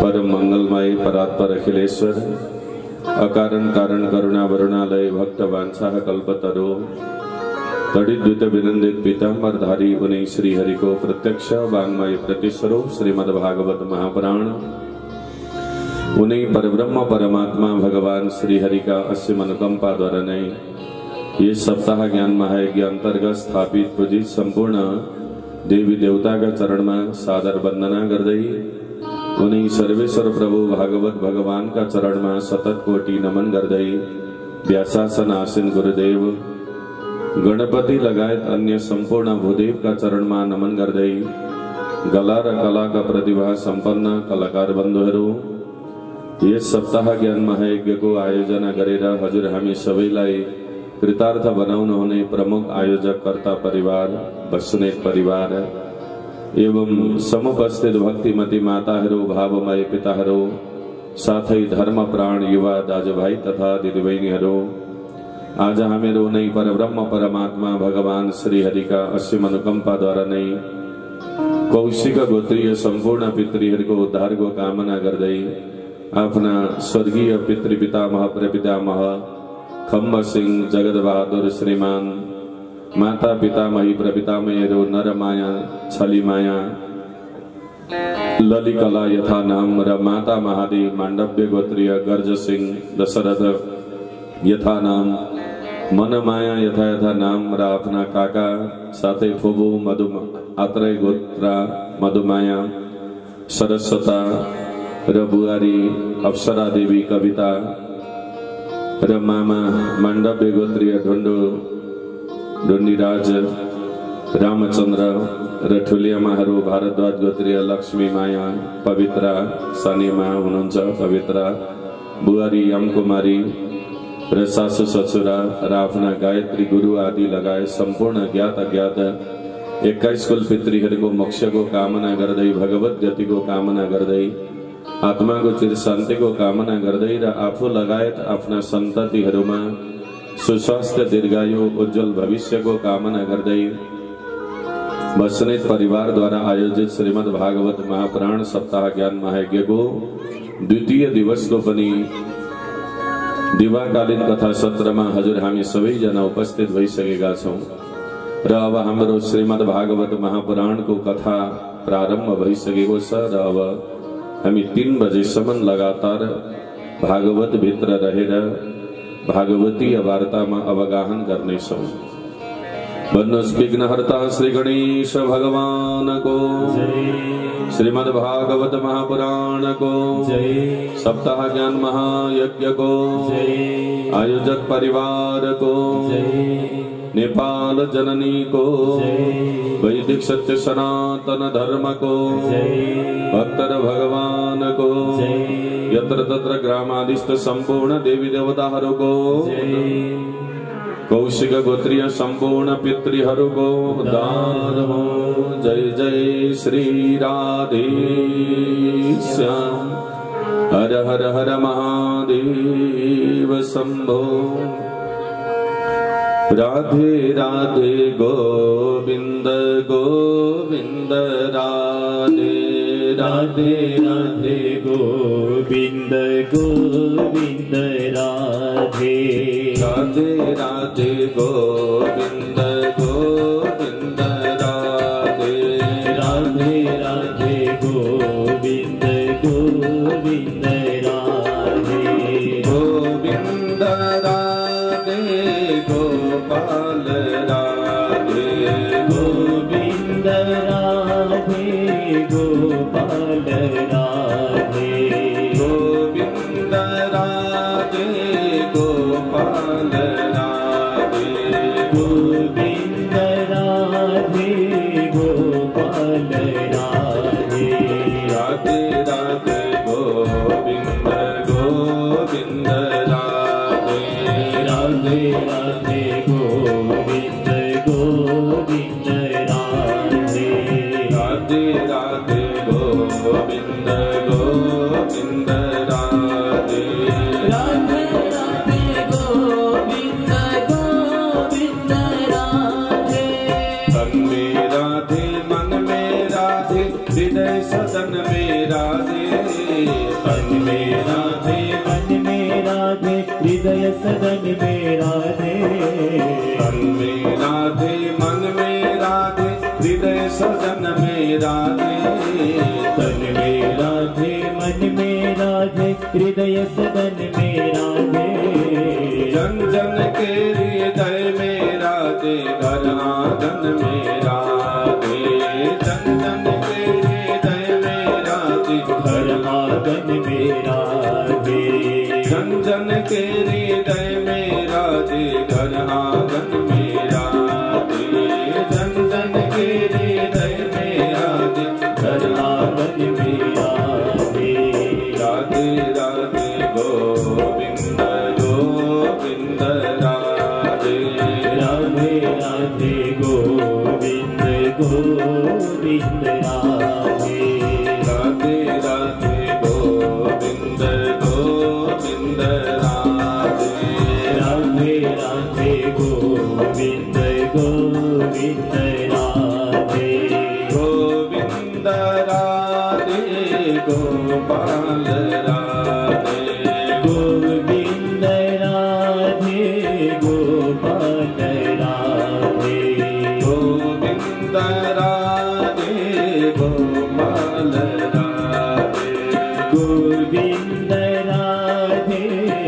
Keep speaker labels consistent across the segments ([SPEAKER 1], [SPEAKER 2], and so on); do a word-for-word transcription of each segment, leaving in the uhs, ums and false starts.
[SPEAKER 1] परम मंगलमय परात्पर अखिलेश्वर अकारण कारण करुणा वरुणालय भक्त वांछा कल्पतरो तड़िद्वित विनंदित पीतांबरधारी उन्हीं श्री हरि को प्रत्यक्ष वांग्मय प्रतिस्वरूप श्रीमद्भागवत महापुराण उन्हीं परब्रह्म परमात्मा भगवान श्री हरि का असीम अनुकंपा द्वारा नहीं ये सप्ताह ज्ञान महायज्ञ अंतर्गत स्थापित पूजित संपूर्ण देवी देवता का चरण में सादर वंदना कर दई उन्हीं सर्वेश्वर प्रभु भागवत भगवान का चरण में सतत कोटि नमन कर दई व्यासासन आसीन गुरुदेव गणपति लगायत अन्य संपूर्ण भूदेव का चरण में नमन कर दई गला र कला का प्रतिभा संपन्न कलाकार बंधुहरू ये सप्ताह ज्ञान महायज्ञ को आयोजना गरेर हजुर हामी सबैलाई कृतार्थ बनाउन हुने प्रमुख आयोजक कर्ता परिवार बस्नेत परिवार एवं समुपस्थित भक्तिमती माताहरू भावमय पिताहरू साथै धर्म प्राण युवा दाजुभाइ तथा दिदीबहिनीहरू आज हामीहरू नै परब्रह्म परमात्मा भगवान श्री हरि का असीम अनुकंपा द्वारा नै कौशिक गोत्रीय संपूर्ण पितृहरूको उद्धारको कामना गर्दै आफ्ना स्वर्गीय पितृ पितामह प्रपितामह खम्ब सिंह जगत बहादुर श्रीमान माता पितामही प्रपितामहीहरू नरमाया छलीमाया ललिकला यथा नाम र माता महादेव माण्डव्य गोत्रीय गर्ज सिंह दशरथ यथा नाम मनमाया यथा यथा नाम र आफ्ना काका साथै फुबु मधु आत्रेय गोत्रा मधुमाया सरस्वता र बुहारी अप्सरा देवी कविता र मामा माण्डव्य गोत्रीय ढुण्डो ढुण्डीराज रामचंद्र र ठुलियामाहरू भारद्वाज गोत्रीय लक्ष्मी माया पवित्रा सानीमा हुनुहुन्छ पवित्रा बुहारी यमकुमारी र सासु ससुरा र आफ्ना गायत्री गुरु आदि लगायत सम्पूर्ण ज्ञात अज्ञात एक्काइस कुल पितृहरूको मोक्षको कामना गर्दै भगवत गतिको कामना गर्दै आत्माको चिर शान्तिको कामना गर्दै र आफू लगायत आफ्ना सन्ततिहरूमा सुस्वास्थ्य दीर्घायु उज्जवल भविष्यको कामना गर्दै बस्नेत परिवार द्वारा आयोजित श्रीमद् भागवत महापुराण सप्ताह ज्ञान महायज्ञको द्वितीय दिवसको पनि दिवाकालीन कथा सत्रमा हजुर हामी सबैजना उपस्थित भइसकेका छौं र अब हाम्रो श्रीमद् भागवत महापुराणको कथा प्रारम्भ भइसकेको छ र अब हामी तीन बजेसम्म लगातार भागवत भित्र रहेर भागवतीय वार्तामा अवगाहन गर्नेछौं। भन्नुहोस् विघ्नहर्ता श्री गणेश भगवानको जय। श्रीमद् भागवत महापुराणको जय। सप्ताह ज्ञान महायज्ञको जय। आयोजक परिवारको जय। नेपाल जननी को वैदिक सत्य सनातन धर्म को भक्तर भगवान को यत्र तत्र ग्रामादिस्थ संपूर्ण देवी देवताहरू को कौशिक गोत्रीय संपूर्ण पितृहरू को दान हो। जय जय श्री राधे श्याम हर हर हर महादेव शंभो। राधे राधे गोविंद गोविंद राधे राधे राधे गोविंद गोविंद राधे राधे राधे गोविंद गोविंद राधे राधे राधे गोविंद गोविंद राधे गोविंद राधे गोपाल राधे गोविंद राधे गोपाल राधे गोविंद राधे गोपाल राधे गोविंद राधे गोपाल राधे राधे राधे गोविंद गोविंद राधे राधे राधे गोविंद गोविंद राधे राधे राधे गोविंद गोविंद राधे राधे राधे गोविंद तन में राधे, तन में राधे,
[SPEAKER 2] मन में राधे, हृदय सदन में राधे,
[SPEAKER 1] तन में राधे, मन में राधे, हृदय सदन में राधे,
[SPEAKER 2] तन में राधे, मन में राधे, हृदय सदन में राधे,
[SPEAKER 1] जन जन के हृदय में राधे, घर आंगन में राधे, जन जन के हृदय में राधे,
[SPEAKER 2] घर आंगन में राधे,
[SPEAKER 1] जन जन के हृदय में राधे, घर आंगन में राधे, जन जन के हृदय में राधे, घर आंगन में राधे, राधे राधे गोविंद गोविंद राधे,
[SPEAKER 2] राधे राधे गोविंद गोविंद राधे,
[SPEAKER 1] राधे राधे गोविंद गोविंद राधे,
[SPEAKER 2] राधे राधे गोविंद गोविंद राधे,
[SPEAKER 1] गोविंद राधे गोपाल राधे,
[SPEAKER 2] गोविंद राधे गोपाल राधे,
[SPEAKER 1] गोविंद राधे गोपाल राधे,
[SPEAKER 2] गोविंद राधे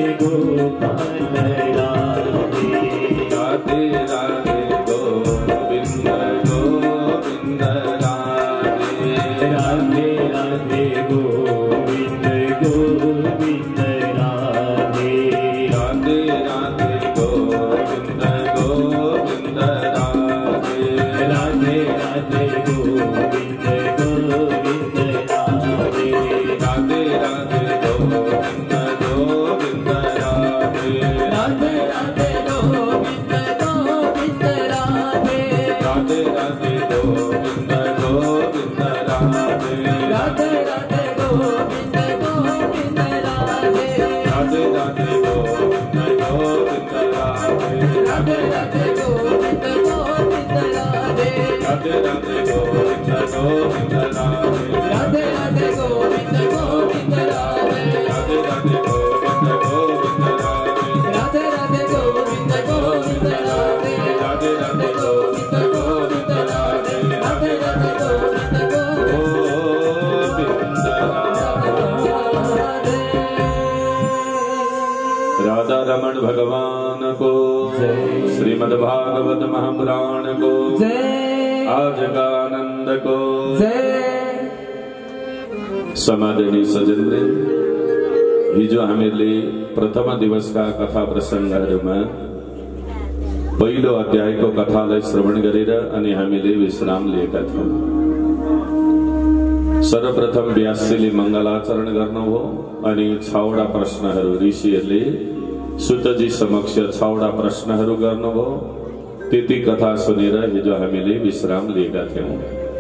[SPEAKER 2] गोपाल राधे,
[SPEAKER 1] राधे राधे गोविंद गोविंद राधे,
[SPEAKER 2] राधे राधे गोविंद गोविंद राधे,
[SPEAKER 1] राधे राधे गोविंद गोविंद राधे,
[SPEAKER 2] राधे राधे गोविंद गोविंद राधे,
[SPEAKER 1] राधे राधे गोविंद गोविंद राधे,
[SPEAKER 2] राधे राधे गोविंद गोविंद राधे,
[SPEAKER 1] राधे राधे गोविंद गोविंद राधे,
[SPEAKER 2] राधे राधे गोविंद गोविंद राधे,
[SPEAKER 1] राधे राधे गोविंद गोविंद राधे,
[SPEAKER 2] राधे राधे गोविंद गोविंद राधे,
[SPEAKER 1] राधे राधे गोविंद गोविंद राधे,
[SPEAKER 2] राधे राधे गोविंद गोविंद राधे,
[SPEAKER 1] राधे राधे गोविंद गोविंद राधे,
[SPEAKER 2] राधे राधे गोविंद गोविंद राधे,
[SPEAKER 1] राधे राधे गोविंद गोविंद राधे,
[SPEAKER 2] राधे राधे गोविंद
[SPEAKER 1] गोविंद राधे। राधा रमण भगवान को, श्रीमद् भागवत महापुराण को,
[SPEAKER 2] जय,
[SPEAKER 1] आज का आनंद को,
[SPEAKER 2] जय।
[SPEAKER 1] समादरणीय सज्जनवृन्द, हिजो हामीले प्रथम दिवसका कथा प्रसंगहरूमा पहिलो अध्यायको कथालाई श्रवण गरेर अनि हामीले विश्राम लिएका थियौं। सर्वप्रथम व्यासजीले मंगलाचरण गर्नुभयो अनि छवटा प्रश्नहरू ऋषिहरूले सुतजी समक्ष छवटा प्रश्नहरू गर्नुभयो। त्यति कथा सुनेर हिजो हामीले विश्राम लिएका थियौं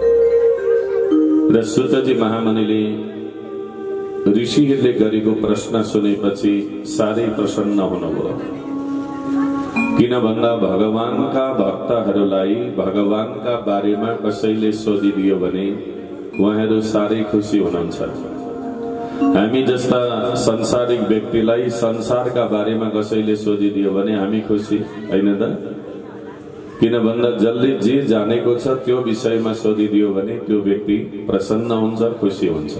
[SPEAKER 1] र सुतजी महामुनिले ऋषिहरूले गरेको प्रश्न सुनेपछि साह्रै प्रसन्न हुनुभयो। किन भन्दा भगवानका भक्तहरूलाई भगवानका बारेमा कसैले सोधिदियो भने उहाँहरू साह्रै खुसी हुनुहुन्छ। हामी जस्ता संसारिक व्यक्तिलाई संसारका बारेमा कसैले सोधिदियो भने हामी खुसी हैन त? किन भन्दा जसले जे जानेको छ त्यो विषयमा सोधिदियो भने त्यो व्यक्ति प्रसन्न हुन्छ, खुसी हुन्छ।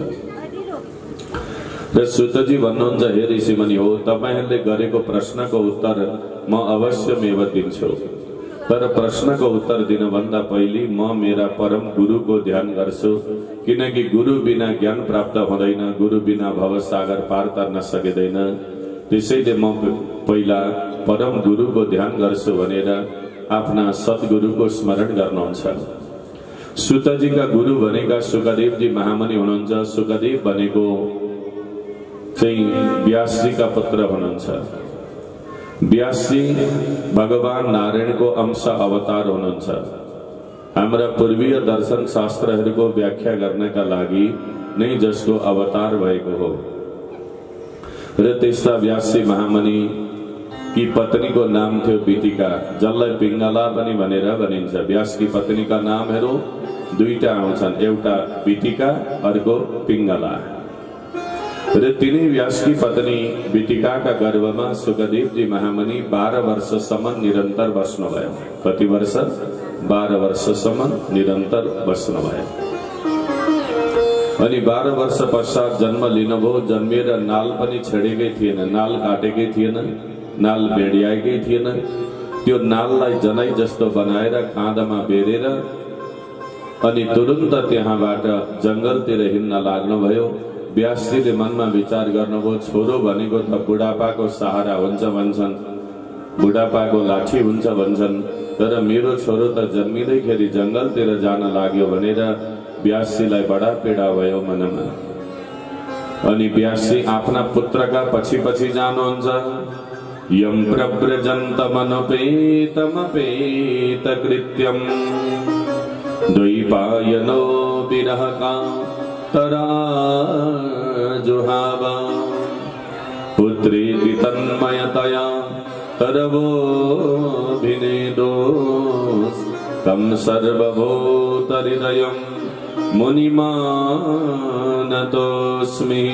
[SPEAKER 1] र सुतजी भन्नुहुन्छ, हे ऋषिमुनि हो, तपाईहरूले गरेको प्रश्नको उत्तर म अवश्यमेव दिन्छु, तर प्रश्नको उत्तर दिनभन्दा पहिले म मेरा परम गुरुको ध्यान गर्छु, किनकि गुरु बिना ज्ञान प्राप्त हुँदैन, गुरु बिना भवसागर पार तर्न सकिँदैन। त्यसैले म पहिला परम गुरुको ध्यान गर्छु भनेर आफ्ना सद्गुरुको स्मरण गर्नुहुन्छ। सुतजीका गुरु भनेका सुखदेवजी महामुनि हुनुहुन्छ। सुखदेव भनेको चाहिँ व्यासजीका पुत्र हुनुहुन्छ। व्यासजी भगवान नारायणको अंश अवतार हुनुहुन्छ। हाम्रा पूर्वीय दर्शन शास्त्रहरूको व्याख्या गर्नका लागि नै जसको अवतार भएको हो। र त्यस्ता व्यासजी महामुनि की पत्नीको नाम थियो बितिका, जसलाई पिङ्गला पनि भनेर भनिन्छ। व्यासकी पत्नीका नामहरू दुईटा आउँछन्, एउटा बिटिका अर्को पिङ्गला। र तिनै व्यासकी पत्नी बिटिकाका गर्भमा सुखदेवजी महामुनि बाह्र वर्षसम्म निरन्तर बस्नुभयो। कति वर्ष? बाह्र वर्षसम्म निरन्तर बस्नुभयो। अनि बाह्र वर्ष पश्चात जन्म लिनुभयो। जन्मेर नाल पनि छेडेकै थिएन, नाल काटेकै थिएन, नाल बेडियाएकै थिएन। त्यो नाललाई जनै जस्तो बनाएर काँधमा बेरेर अनि तुरुन्त त्यहाँबाट जंगलतिर हिँड्न लाग्नुभयो। व्यासजीले मनमा विचार गर्नुभयो, छोरो भनेको त बुढापाको सहारा हुन्छ भन्छन्, बुढापाको लाठी हुन्छ भन्छन्, तर मेरो छोरो त जन्मिँदैखेरि जंगलतिर जान लाग्यो भनेर व्यासजीलाई बडा पीडा भयो मनमा। अनि व्यासजी आफ्ना पुत्रका पछि पछि जानुहुन्छ। यम प्रव्रजन्तमनुपेतमपेत कृत्यम द्वैपायनो विरहका तराजुहाव पुत्रेति तन्मयतया तरवोऽभिनेदो तं सर्वभूतहृदयं मुनिमानतोऽस्मि।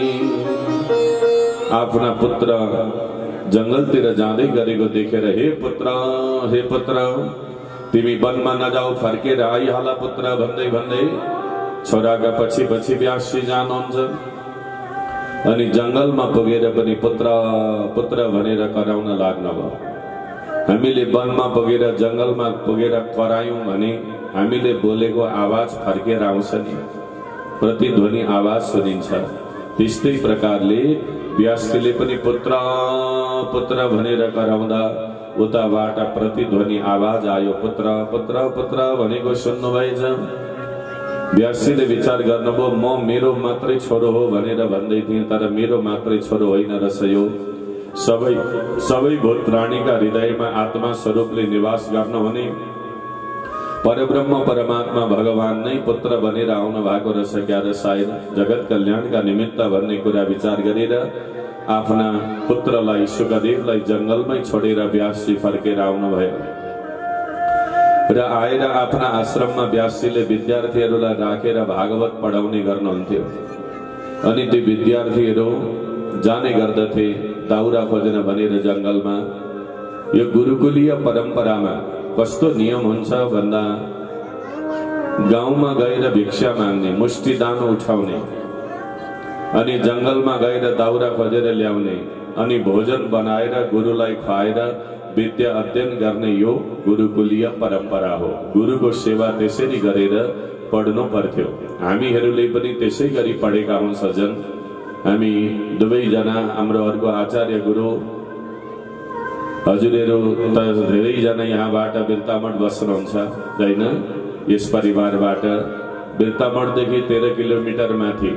[SPEAKER 1] आफ्ना पुत्र जंगलतिर जाँदै गरेको देखेर, हे पुत्र, हे पुत्र, तिमी वनमा नजाऊ, फर्केर आइहाल पुत्र भन्दै भन्दै छोराका पछि पछि व्यासजी जानुहुन्छ। अनि जंगलमा पुगेर पनि पुत्र पुत्र भनेर कराउन लाग्नुभयो। हामीले वनमा पुगेर जंगलमा पुगेर करायौं भने हामीले बोलेको आवाज फर्केर आउँछ नि, प्रतिध्वनि आवाज सुनिन्छ। त्यस्तै प्रकारले व्यासजीले पनि पुत्र पुत्र भनेर कराउँदा उताबाट प्रतिध्वनि आवाज आयो, पुत्र पुत्र पुत्र भनेको सुन्नुभएछ। व्यासजीले विचार गर्नुभयो, म मेरो मात्रै छोरो हो भनेर भन्दै थिएँ, तर मेरो मात्रै छोरो होइन रहेछ यो। सबै सबै भूत प्राणीका हृदयमा आत्मा स्वरूपले निवास गर्नुहुने परब्रह्म परमात्मा भगवान नै पुत्र बनेर आउनु भएको रहेछ क्या र सायद जगत कल्याणका निमित्त भन्ने कुरा विचार गरेर आफ्ना पुत्रलाई सुखदेवलाई जंगलमै छोडेर व्यासजी फर्केर आउनुभयो। र आएर आफ्ना आश्रममा व्यासजीले विद्यार्थीहरूलाई राखेर भागवत पढाउने गर्नुहुन्थ्यो। अनि ती विद्यार्थीहरू जाने गर्दथे दाउरा खोजेर भनेर जंगलमा। यो गुरुकुलीय परम्परामा कस्तो नियम हुन्छ भन्दा, गाउँमा गएर भिक्षा माग्ने, मुष्टि दान उठाउने, अनि जंगलमा गएर दाउरा खोजेर ल्याउने, अनि भोजन बनाएर गुरुलाई खुवाएर विद्या अध्ययन गर्ने यो गुरुकुलीय परम्परा हो। गुरुको सेवा त्यसरी गरेर पढ्नु पर्थ्यो। हामीहरूले पनि त्यसै गरी पढेका हौं सजन। हामी दुवैजना हाम्रो अर्को आचार्य गुरु हजुरहरू त धेरैजना यहाँबाट बिर्तामठ बस्नुहुन्छ हैन? यस परिवारबाट बिर्तामठदेखि तेह्र किलोमिटर माथि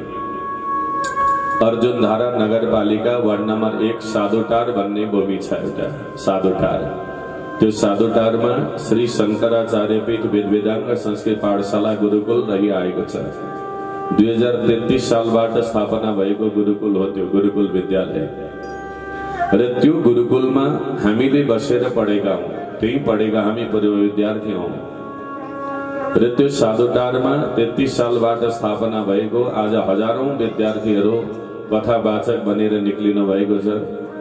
[SPEAKER 1] अर्जुनधारा नगरपालिका वार्ड नम्बर एक साधुटार भन्ने भूमि छ एउटा साधुटार। त्यो साधुटारमा श्री शंकराचार्य पीठ वेद वेदांग संस्कृत पाठशाला गुरुकुल रहिआएको छ। दुई हजार तेत्तीस सालबाट स्थापना भएको गुरुकुल हो त्यो गुरुकुल विद्यालय। र त्यो गुरुकुलमा हामीले बसेर पढेका हौं, त्यही पढेका हामी पूर्व विद्यार्थी हौं। र त्यो साधुटारमा तेत्तीस सालबाट स्थापना भएको आज हजारौं विद्यार्थीहरू कथावाचक बनेर निक्लिनु भएको छ।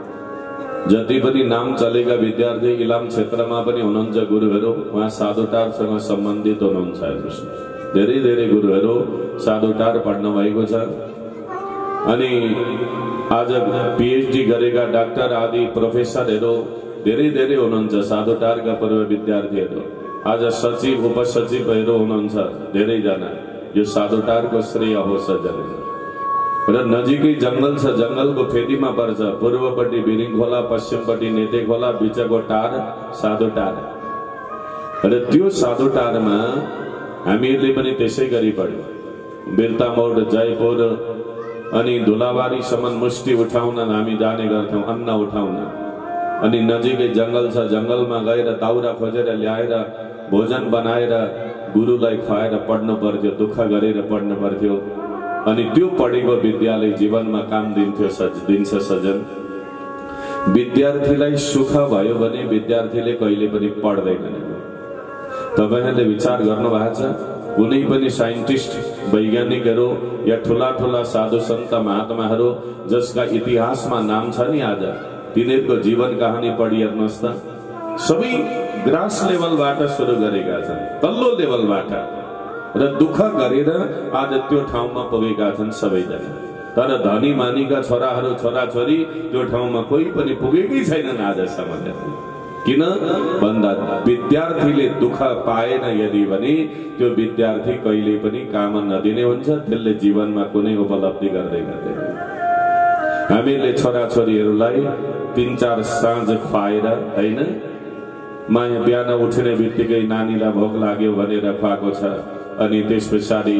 [SPEAKER 1] जति पनि नाम चलेका विद्यार्थी इलाम क्षेत्रमा पनि हुनुहुन्छ गुरुहरू, उहाँ साधुटारसँग सम्बन्धित हुनुहुन्छ। धेरै धेरै गुरुहरू साधुटार पढ्नु भएको छ। अनि आज पीएचडी गरेका डाक्टर आदि प्रोफेसरहरू धेरै धेरै हुनुहुन्छ साधुटारका पूर्व विद्यार्थीहरू। आज सचिव उपसचिवहरू हुनुहुन्छ धेरैजना। यो साधुटारको श्रेय हो सजन। र नजिकै जंगल छ, जंगलको फेदीमा पर्छ। पूर्वपट्टि बिरिङ खोला, पश्चिमपट्टि नेते खोला, बिचको टार साधुटार। र त्यो साधुटारमा हामीहरूले पनि त्यसै गरी पढ्यौं। बिर्तामोड, जयपुर अनि धुलाबारीसम्म मुष्टि उठाउन हामी जाने गर्थ्यौं, अन्न उठाउन। अनि नजिकै जंगल छ, जंगलमा गएर दाउरा खोजेर ल्याएर भोजन बनाएर गुरुलाई खुवाएर पढ्नु पर्थ्यो, दुःख गरेर पढ्नु पर्थ्यो। अनि त्यो पढेको विद्यालय जीवनमा काम दिन्थ्यो सज दिन्छ सजन। विद्यार्थीलाई सुख भयो भने विद्यार्थीले कहिले पनि पढ्दैनन्। तपाईहरुले विचार गर्नु भएको छ, कुनै पनि साइन्टिस्ट वैज्ञानिकहरू या ठुला ठुला साधु सन्त महात्माहरू जसका इतिहासमा नाम छ नि आज तिनीहरूको जीवन कहानी पढि हेर्नुहोस् त सबै ग्रास लेभलबाट सुरु गरेका छन् तल्लो लेभलबाट र दुःख गरेर आज त्यो ठाउँमा पुगेका छन् सबैजना तर धनी मानीका छोराहरू छोराछोरी त्यो ठाउँमा कोही पनि पुगेकै छैनन् आजसम्म किन भन्दा विद्यार्थीले दुःख पाएन यदि भने त्यो विद्यार्थी कहिले पनि काम नदिने हुन्छ त्यसले जीवनमा कुनै उपलब्धि गर्दै गर्दैन हामीले छोराछोरीहरूलाई तीन चार साँझ खुवाएर हैन माया बिहान उठ्ने बित्तिकै नानीलाई भोक लाग्यो भनेर खुवाएको छ अनि त्यस पछाडि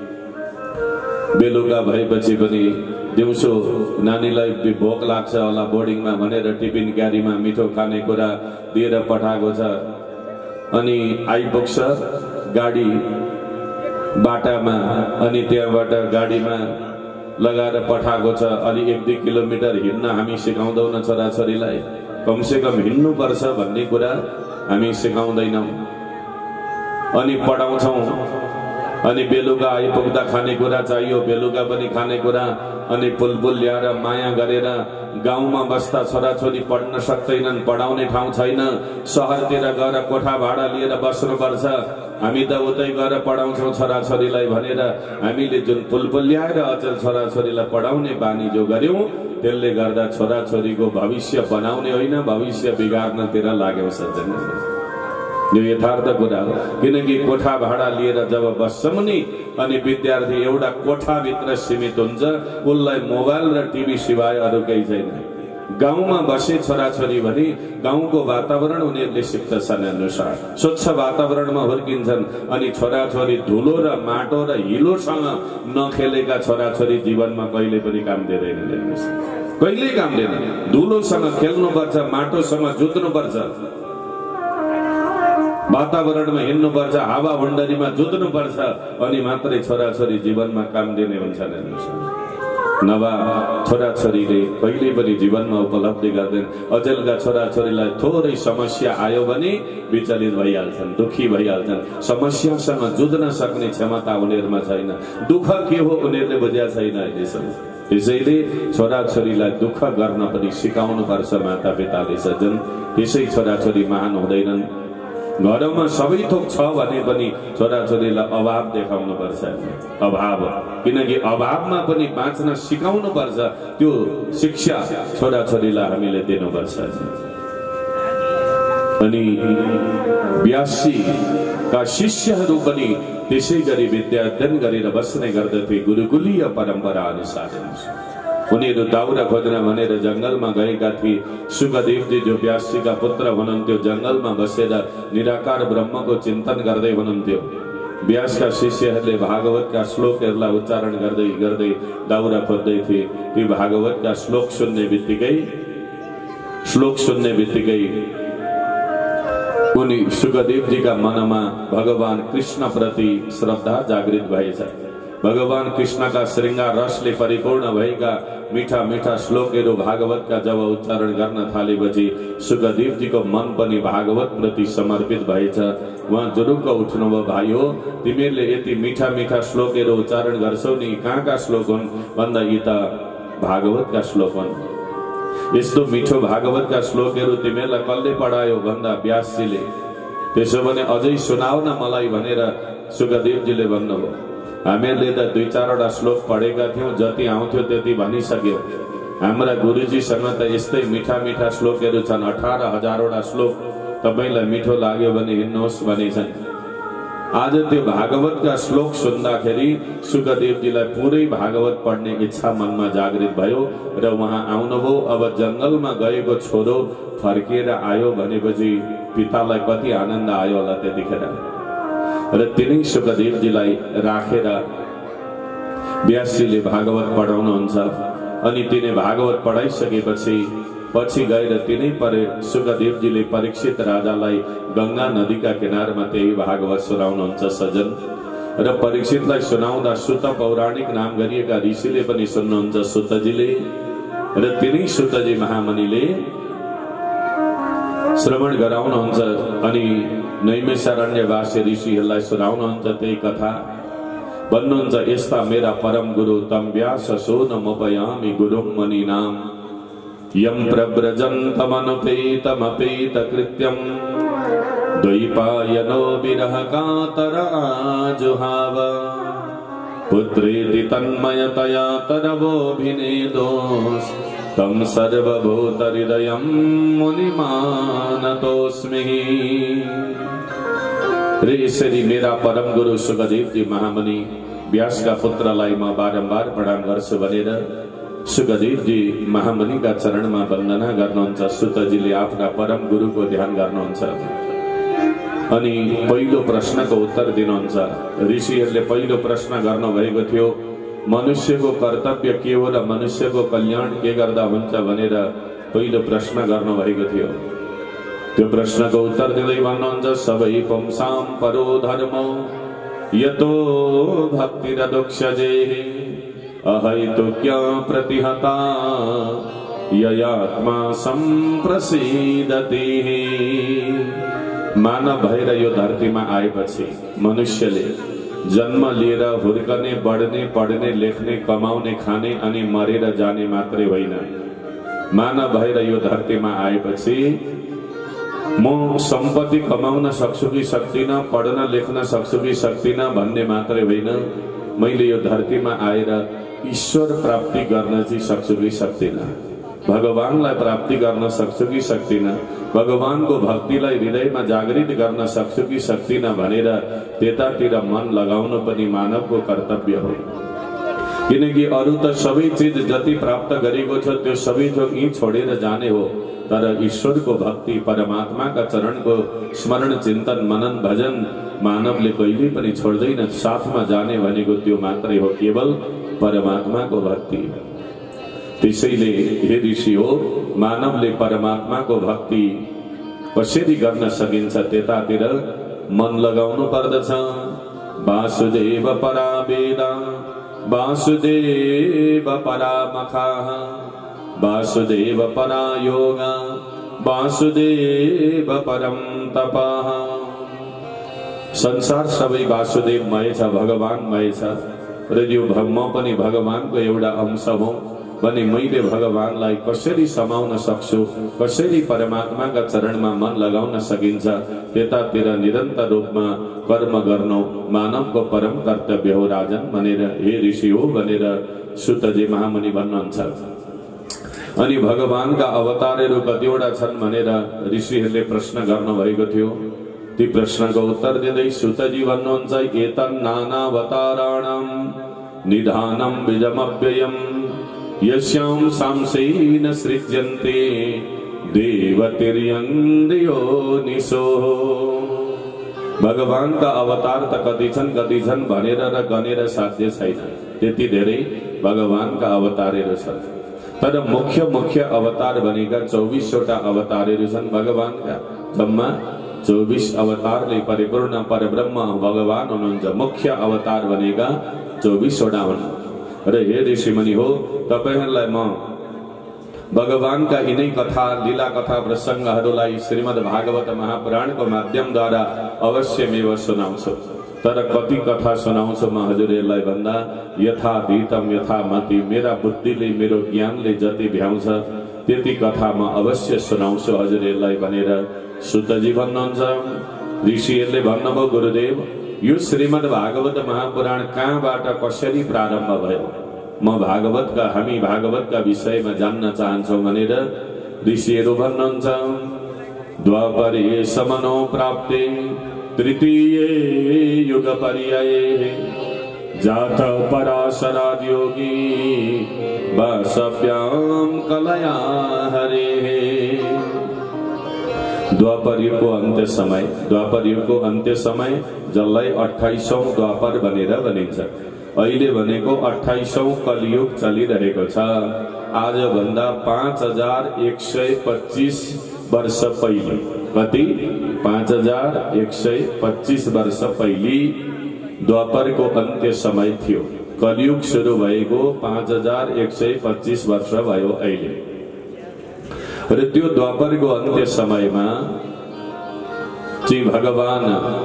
[SPEAKER 1] बेलुका भएपछि पनि दिउँसो नानीलाई भोक लाग्छ होला बोर्डिङमा भनेर टिफिन क्यारीमा मिठो खानेकुरा दिएर पठाएको छ अनि आइपुग्छ गाडी बाटामा अनि त्यहाँबाट गाडीमा लगाएर पठाएको छ अलि एक दुई किलोमिटर हिँड्न हामी सिकाउँदैनौँ छोराछोरीलाई कमसेकम हिँड्नु पर्छ भन्ने कुरा हामी सिकाउँदैनौँ अनि पढाउँछौँ अनि बेलुका आइपुग्दा खानेकुरा चाहियो बेलुका पनि खानेकुरा अनि पुलपुल ल्याएर माया गरेर गाउँमा बस्दा छोराछोरी पढ्न सक्दैनन् पढाउने ठाउँ छैन शहरतिर गएर कोठा भाडा लिएर बस्नुपर्छ हामी त उतै गएर पढाउँछौँ छोराछोरीलाई भनेर हामीले जुन पुलपुल ल्याएर अचेल छोराछोरीलाई पढाउने बानी जो गर्यौं त्यसले गर्दा छोराछोरीको भविष्य बनाउने होइन भविष्य बिगार्नतिर लाग्यौं सज्जन यो यथार्थ कुरा हो किनकि कोठा भाडा लिएर जब बस्छौं नि अनि विद्यार्थी एउटा कोठा भित्र सीमित हुन्छ उनलाई मोबाइल र टिभी सिवाय अरु केही छैन गाउँमा बसे छोराछोरी भने गाउँको वातावरण उनीहरूले सिक्दछन् अनुसार स्वच्छ वातावरणमा हुर्किन्छन् अनि छोराछोरी धुलो र माटो र हिलोसँग नखेलेका छोराछोरी जीवनमा कहिले पनि काम दिँदैन कहिले काम दिँदैन धुलोसँग खेल्नुपर्छ माटोसँग जुझ्नुपर्छ वातावरणमा हिँड्नुपर्छ हावा हुण्डरीमा जुझ्नुपर्छ अनि मात्रै छोराछोरी जीवनमा काम दिने हुन्छन् नभए छोराछोरीले कहिले पनि जीवनमा उपलब्धि गर्दैन अचेलका छोराछोरीलाई थोरै समस्या आयो भने विचलित भइहाल्छन् दुखी भइहाल्छन् समस्यासँग जुझ्न सक्ने क्षमता उनीहरुमा छैन दुःख के हो उनीहरुले बुझेका छैन अहिलेसम्म त्यसैले छोराछोरीलाई दुःख गर्न पनि सिकाउनु पर्छ मातापिताले सज्जन त्यसै छोराछोरी महान हुँदैनन् घरमा सबै थोक छ भने पनि छोराछोरीलाई अभाव देखाउनु पर्छ अभाव किनकि अभावमा पनि बाँच्न सिकाउनु पर्छ त्यो शिक्षा छोराछोरीलाई हामीले दिनुपर्छ अनि व्यासीका शिष्यहरू पनि त्यसै गरी विद्या अध्ययन गरेर बस्ने गर्दथे गुरुकुलीय परम्परा अनुसार उनीहरू दाउरा खोज्न भनेर जंगलमा गएका थिए सुखदेवजी जो व्यासजीका पुत्र हुनुहुन्थ्यो जंगलमा बसेर निराकार ब्रह्मको चिन्तन गर्दै हुनुहुन्थ्यो व्यासका शिष्यहरूले भागवतका श्लोकहरूलाई उच्चारण गर्दै गर्दै दाउरा खोज्दै थिए ती भागवतका श्लोक सुन्ने बित्तिकै श्लोक सुन्ने बित्तिकै उनी सुखदेवजीका मनमा भगवान कृष्ण प्रति श्रद्धा जागृत भएछ भगवान कृष्णका श्रृंगार रसले परिपूर्ण भएका मीठा मीठा श्लोकहरू भागवतका जब उच्चारण गर्न थालेपछि सुखदेवजीको मन पनि भागवत प्रति समर्पित भएछ उहाँ जुरुक्क उठ्नुभयो भाइ हो तिमीहरूले यति मीठा मीठा श्लोकहरू उच्चारण गर्छौ नि कहाँका श्लोक हुन् भन्दा यी त भागवतका श्लोक हुन् यस्तो मिठो भागवतका श्लोकहरू तिमीहरूलाई कसले पढायो भन्दा व्यासजीले त्यसो भने अझै सुनाऊ न मलाई भनेर सुखदेवजीले भन्नुभयो हामीहरूले त दुई चारवटा श्लोक पढेका थियौं जति आउँथ्यो त्यति भनिसक्यौ हाम्रा गुरुजीसँग त यस्तै मीठा मीठा श्लोकहरू छन् अठार हजारवटा श्लोक तपाईलाई मिठो लाग्यो भने हिँड्नुहोस् भनेछन् आज त्यो भागवतका श्लोक सुन्दाखेरि सुखदेवजीलाई पुरै भागवत पढ्ने इच्छा मनमा जागृत भयो र उहाँ आउनुभयो अब जंगलमा गएको छोरो फर्किएर आयो भनेपछि पितालाई कति आनन्द आयो होला त्यतिखेर र तिनै सुखदेवजीलाई राखेर व्यासजीले भागवत पढाउनुहुन्छ अनि तिनै भागवत पढाइसकेपछि पछि गएर तिनै परे सुखदेवजीले परीक्षित राजालाई गंगा नदीका किनारमा त्यही भागवत सुनाउनुहुन्छ सज्जन र परीक्षितलाई सुनाउँदा सुत पौराणिक नाम गरिएका ऋषिले पनि सुन्नुहुन्छ सुतजीले र तिनै सुतजी महामुनिले श्रवण गराउनुहुन्छ अनि नैमिषारण्यवासी ऋषिहरूलाई सुनाउनुहुन्छ त्यही कथा। भन्नुहुन्छ यस्ता मेरा परम गुरु तम व्यास सोनमुपयामि गुरुं मुनीनां यं प्रव्रजन्तमनुपेतमपेतकृत्यं द्वैपायनो विरह कातर आजुहाव पुत्रेति तन्मयतया तरवोऽभिनेदोस् तं सर्वभूतहृदयं मुनिमानतोऽस्मि। रे यसरी मेरा परम गुरु सुखदेव जी महामुनि व्यासका पुत्रलाई म बारम्बार प्रणाम गर्छु भनेर सुखदेव जी महामुनिका चरणमा वन्दना गर्नुहुन्छ। सुतजीले आफ्ना परम गुरुको ध्यान गर्नुहुन्छ अनि पहिलो प्रश्नको उत्तर दिनुहुन्छ। ऋषिहरूले पहिलो प्रश्न गर्नु भएको थियो मनुष्यको कर्तव्य के हो र मनुष्यको कल्याण के गर्दा हुन्छ भनेर पहिलो प्रश्न गर्नु भएको थियो। त्यो प्रश्नको उत्तर दिँदै भन्नुहुन्छ सबै पुंसां परो धर्मो यतो भक्तिरदुक्षजे अहैतुक्या प्रतिहता ययात्मा सम्प्रसीदति। मानव भएर यो धरतीमा आएपछि मनुष्यले जन्म लिएर हुर्कने बढ्ने पढ्ने लेख्ने कमाउने खाने अनि मरेर जाने मात्रै होइन। मानव भएर यो धरतीमा आएपछि म सम्पत्ति कमाउन सक्छु कि सक्दिन, पढ्न लेख्न सक्छु कि सक्दिन भन्ने मात्रै होइन, मैले यो धरतीमा आएर ईश्वर प्राप्ति गर्न चाहिँ सक्छु कि सक्दिन, भगवानलाई प्राप्ति गर्न सक्छु कि सक्दिन, भगवानको भक्तिलाई हृदयमा जागृत गर्न सक्छु कि सक्दिन भनेर त्यतातिर मन लगाउनु पनि मानवको कर्तव्य हो। किनकि अरू त सबै चिज जति प्राप्त गरेको छ त्यो सबै थोक यहीँ छोडेर जाने हो, तर ईश्वरको भक्ति परमात्माका चरणको स्मरण चिन्तन मनन भजन मानवले कहिले पनि छोड्दैन। साथमा जाने भनेको त्यो मात्रै हो, केवल परमात्माको भक्ति। त्यसैले हे ऋषि हो मानवले परमात्माको भक्ति कसरी गर्न सकिन्छ त्यतातिर मन लगाउनु पर्दछ। वासुदेव परा वेदा वासुदेव परा मखाः वासुदेव परा योगा वासुदेव परम तपः। संसार सबै वासुदेवमय छ, भगवानमय छ र यो म पनि भगवानको एउटा अंश हो भने मैले भगवानलाई कसरी समाउन सक्छु, कसरी परमात्माका चरणमा मन लगाउन सकिन्छ त्यतातिर निरन्तर रूपमा कर्म गर्नु मानवको परम कर्तव्य हो राजन भनेर हे ऋषि हो भनेर सुतजी महामुनि भन्नुहुन्छ। अनि भगवानका अवतारहरू कतिवटा छन् भनेर ऋषिहरूले प्रश्न गर्नुभएको थियो। ती प्रश्नको उत्तर दिँदै सुतजी भन्नुहुन्छ एतन्नानावताराणां निधानं बीजमव्ययम् यस्यां सांसेन सृज्यन्ते देवतिर्यन्द्रियोनिशो। भगवानका अवतार त कति छन् कति छन् भनेर र गनेर साध्य छैन, त्यति धेरै भगवानका अवतारहरू छन्। तर मुख्य मुख्य अवतार भनेका चौबिसवटा अवतारहरू छन् भगवानका। जम्मा चौबिस अवतारले परिपूर्ण परब्रह्म भगवान हुनुहुन्छ। मुख्य अवतार भनेका चौबिसवटा हुन्। र हे ऋषिमुनि हो तपाईहरुलाई म भगवानका यिनै कथा लीला कथा प्रसंगहरूलाई श्रीमद् भागवत महापुराणको माध्यमद्वारा अवश्यमेव सुनाउँछु। तर कति कथा सुनाउँछु म हजुरहरूलाई भन्दा यथा धीतम यथा मति, मेरा बुद्धिले मेरो ज्ञानले जति भ्याउँछ त्यति कथा म अवश्य सुनाउँछु हजुरहरूलाई भनेर सुतजी भन्नुहुन्छ। ऋषिहरूले भन्नुभयो गुरुदेव यो श्रीमद् भागवत महापुराण कहाँबाट कसरी प्रारम्भ भयो, म भागवतका हामी भागवतका विषयमा जान्न चाहन्छौं भनेर ऋषिहरू भन्नुहुन्छ। द्वापरे समनो प्राप्ते तृतीये युग पर्याये जात पराशराद योगी वासव्यां कलया हरेः। द्वापर युगको अन्त्य समय, द्वापर युगको अन्त्य समय जसलाई अट्ठाइसौं द्वापर भनेर भनिन्छ। अहिले भनेको अट्ठाइसौं कलियुग चलिरहेको छ। आज भन्दा पाँच हजार एक सय पच्चीस वर्ष पहिले, कति पाँच हजार एक सय पच्चीस वर्ष पहिले द्वापरको अन्त्य समय थियो। कलियुग सुरु भएको पाँच हजार एक सय पच्चीस वर्ष भयो अहिले। र त्यो द्वापरको अन्त्य समयमा जी भगवान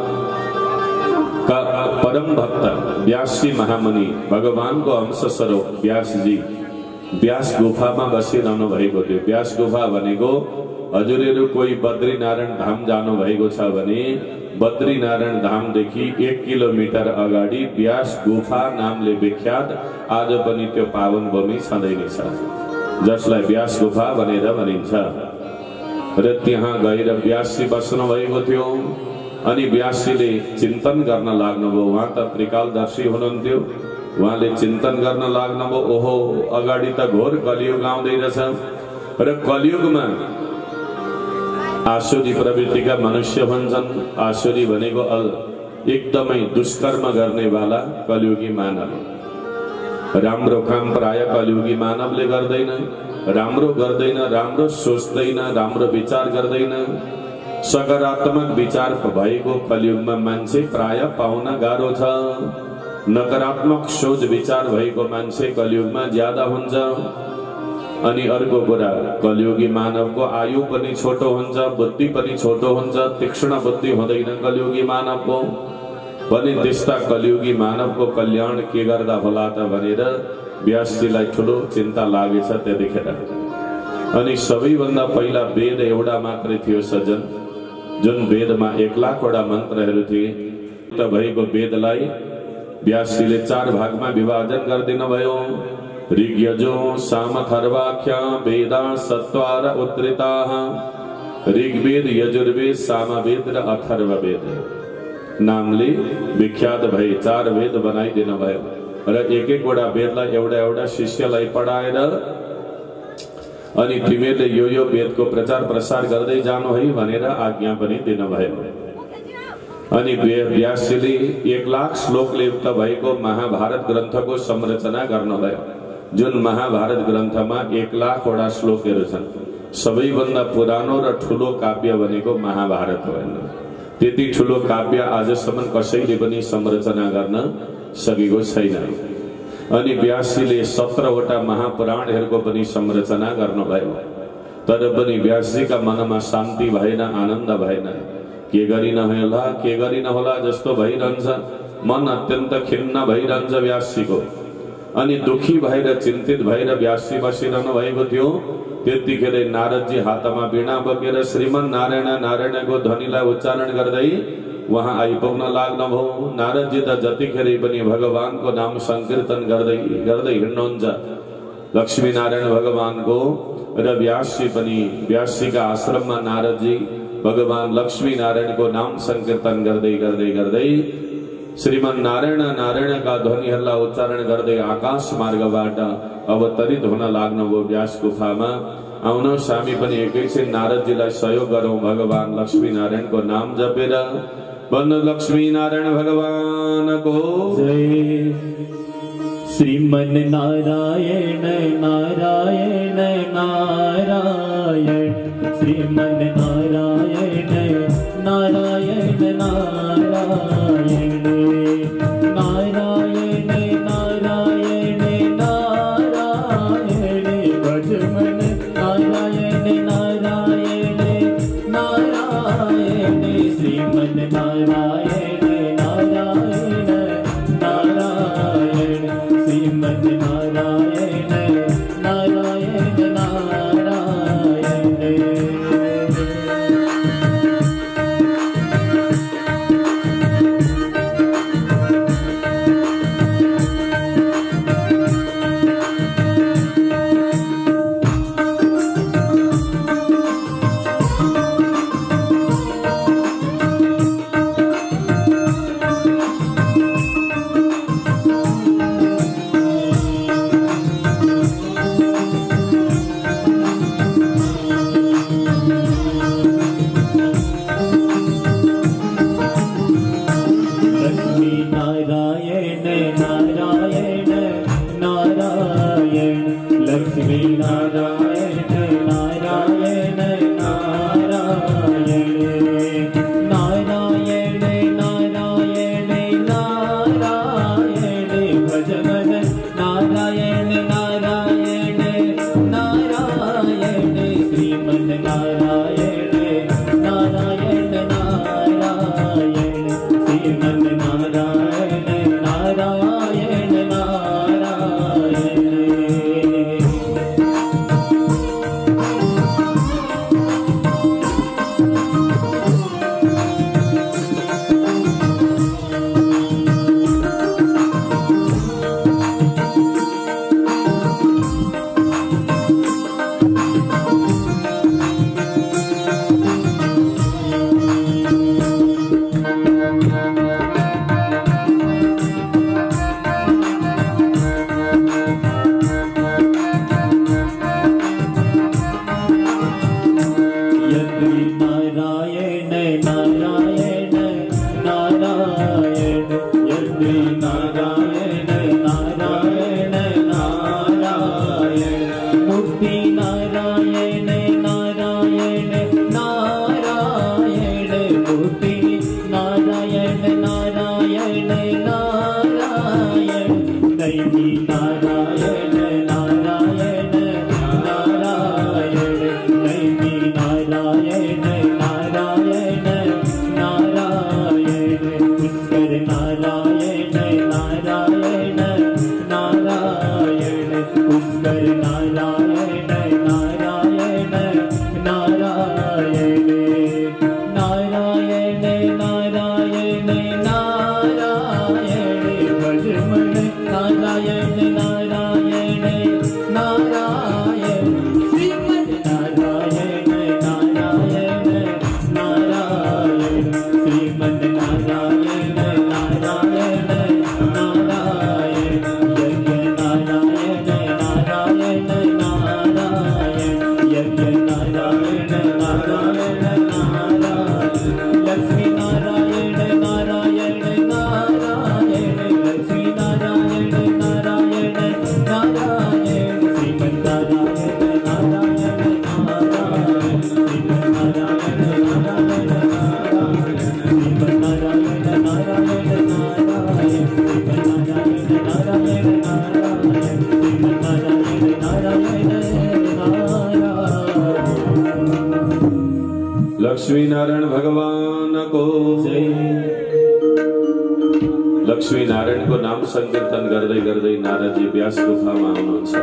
[SPEAKER 1] का परम भक्त व्यास जी महामुनि भगवान को अंश स्वरूप व्यास जी व्यास गुफा में बसिरहनु भएको थियो। व्यास गुफा भनेको हजुरहरु कोही बद्रीनारायण धाम जानु भएको छ भने बद्रीनारायण धाम देखि एक किलोमिटर अगाडि व्यास गुफा नामले विख्यात आज पनि त्यो पावन भूमि छँदै नै छ, जसलाई व्यास गुफा भनेर भनिन्छ। र त्यहाँ गएर व्यासजी बस्नु भएको थियो। अनि व्यासजीले चिन्तन गर्न लाग्नुभयो। उहाँ त त्रिकालदर्शी हुनुहुन्थ्यो। उहाँले चिन्तन गर्न लाग्नुभयो, ओहो अगाडि त घोर कलियुग आउँदै रहेछ र कलियुगमा आसुरी प्रवृत्तिका मनुष्य हुन्छन्। आसुरी भनेको एकदमै दुष्कर्म गर्नेवाला कलियुगी मानव। राम्रो काम प्राय कलियुगी मानवले गर्दैन, राम्रो गर्दैन, राम्रो सोच्दैन, राम्रो विचार गर्दैन। सकारात्मक विचार भएको कलियुगमा मान्छे प्राय पाउन गाह्रो छ। नकारात्मक सोच विचार भएको मान्छे कलियुगमा ज्यादा हुन्छ। अनि अर्को कुरा, कलियुगी मानवको आयु पनि छोटो हुन्छ, बुद्धि पनि छोटो हुन्छ, तीक्ष्ण बुद्धि हुँदैन कलियुगी मानवको। पनि त्यस्ता कलियुगी मानवको कल्याण के गर्दा होला त भनेर व्यासजीलाई ठुलो चिन्ता लागेछ त्यतिखेर। अनि सबैभन्दा पहिला वेद एउटा मात्रै थियो सज्जन, जुन वेदमा एक लाखवटा मन्त्रहरू थिए। त भएको वेदलाई व्यासजीले चार भागमा विभाजन गरिदिनु भयो। ऋग यजु साम अथर्वाख्या वेदा सत्वार उत्तरिताः। ऋग्वेद, यजुर्वेद, सामवेद र अथर्ववेद नामले विख्यात भए चार वेद बनाइदिनु भयो। र एक एकवटा वेदलाई एउटा एउटा शिष्यलाई पढाएर अनि तिमीहरूले यो यो वेदको प्रचार प्रसार गर्दै जानु है भनेर आज्ञा पनि दिनुभयो। अनि व्यासजीले एक लाख श्लोकले युक्त भएको महाभारत ग्रन्थको संरचना गर्नुभयो। जुन महाभारत ग्रन्थमा एक लाखवटा श्लोकहरू छन्। सबैभन्दा पुरानो र ठुलो काव्य भनेको महाभारत हो। त्यति ठुलो काव्य आजसम्म कसैले पनि संरचना गर्न सकेको छैन। अनि व्यासजीले सत्रवटा महापुराणहरूको पनि संरचना गर्नुभयो। तर पनि व्यासजीका मनमा शान्ति भएन, आनन्द भएन। के गरिन होला के गरिन होला जस्तो भइरहन्छ। मन अत्यन्त खिन्न भइरहन्छ व्यासजीको। अनि दुखी भएर चिन्तित भएर व्यासजी बसिरहनु भएको थियो। त्यतिखेर नारदजी हातमा वीणा बोकेर श्रीमन नारायण नारायणको ध्वनिलाई उच्चारण गर्दै वहाँ आइपुग्न लाग्नुभयो। नारदजी त जतिखेर पनि भगवानको नाम संकीर्तन गर्दै गर्दै हिँड्नुहुन्छ लक्ष्मी नारायण भगवानको। र व्यासजी पनि व्यासजीका आश्रममा नारदजी भगवान लक्ष्मी नारायणको नाम संकीर्तन गर्दै गर्दै गर्दै श्रीमन नारायण नारायणका ध्वनिहरूलाई उच्चारण गर्दै आकाश मार्गबाट अवतरित हुन लाग्नुभयो व्यास गुफामा। आउनुहोस् हामी पनि एकैछिन नारदजीलाई सहयोग गरौँ भगवान लक्ष्मी नारायणको नाम जपेर। भन्नु लक्ष्मी नारायण भगवानको
[SPEAKER 2] जय। श्रीमन नारायण नारायण नारायण श्रीमन नारायण नारायण नारायण नारायण नारायण नारायण भजमन नारायण नारायण नारायण श्रीमन नारायण नारायण नारायण श्रीमन नारायण नारायण नारायण।
[SPEAKER 1] लक्ष्मी नारायण भगवान को
[SPEAKER 2] जय।
[SPEAKER 1] लक्ष्मी नारायण को नाम संकीर्तन गर्दै गर्दै नारदजी व्यास गुफामा आउनुहुन्छ।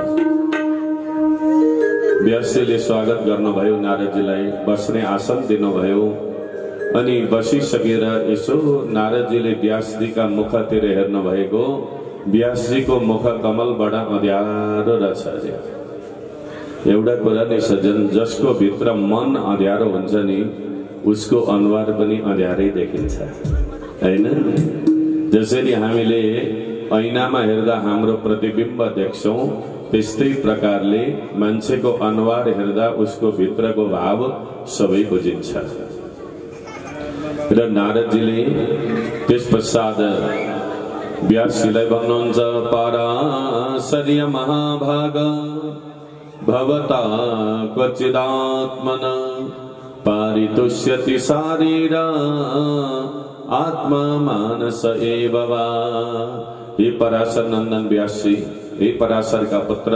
[SPEAKER 1] व्यासजीले स्वागत गर्नुभयो, नारदजीलाई बस्ने आसन दिनुभयो अनि बसिसकेर यसो नारदजीले व्यासजीका मुखतिर हेर्नु भएको। व्यासजीको मुख कमलबाट अँध्यारो रहेछ अरे। एउटा कुरा नि सज्जन, जसको भित्र मन अँध्यारो हुन्छ नि उसको अनुहार पनि अँध्यारै देखिन्छ, हैन? जसरी हामीले ऐनामा हेर्दा हाम्रो प्रतिबिम्ब देख्छौं, त्यस्तै प्रकारले मान्छेको अनुहार हेर्दा उसको भित्रको भाव सबै बुझिन्छ। र नारदजीले त्यस पश्चात व्यासजीलाई भन्नुहुन्छ, पराशर्य महाभाग भवता क्वचिदात्मन पारितुष्यति शारीर आत्मा मानस एव वा। हे पराशर नंदन व्यासजी, हे पराशर का पुत्र,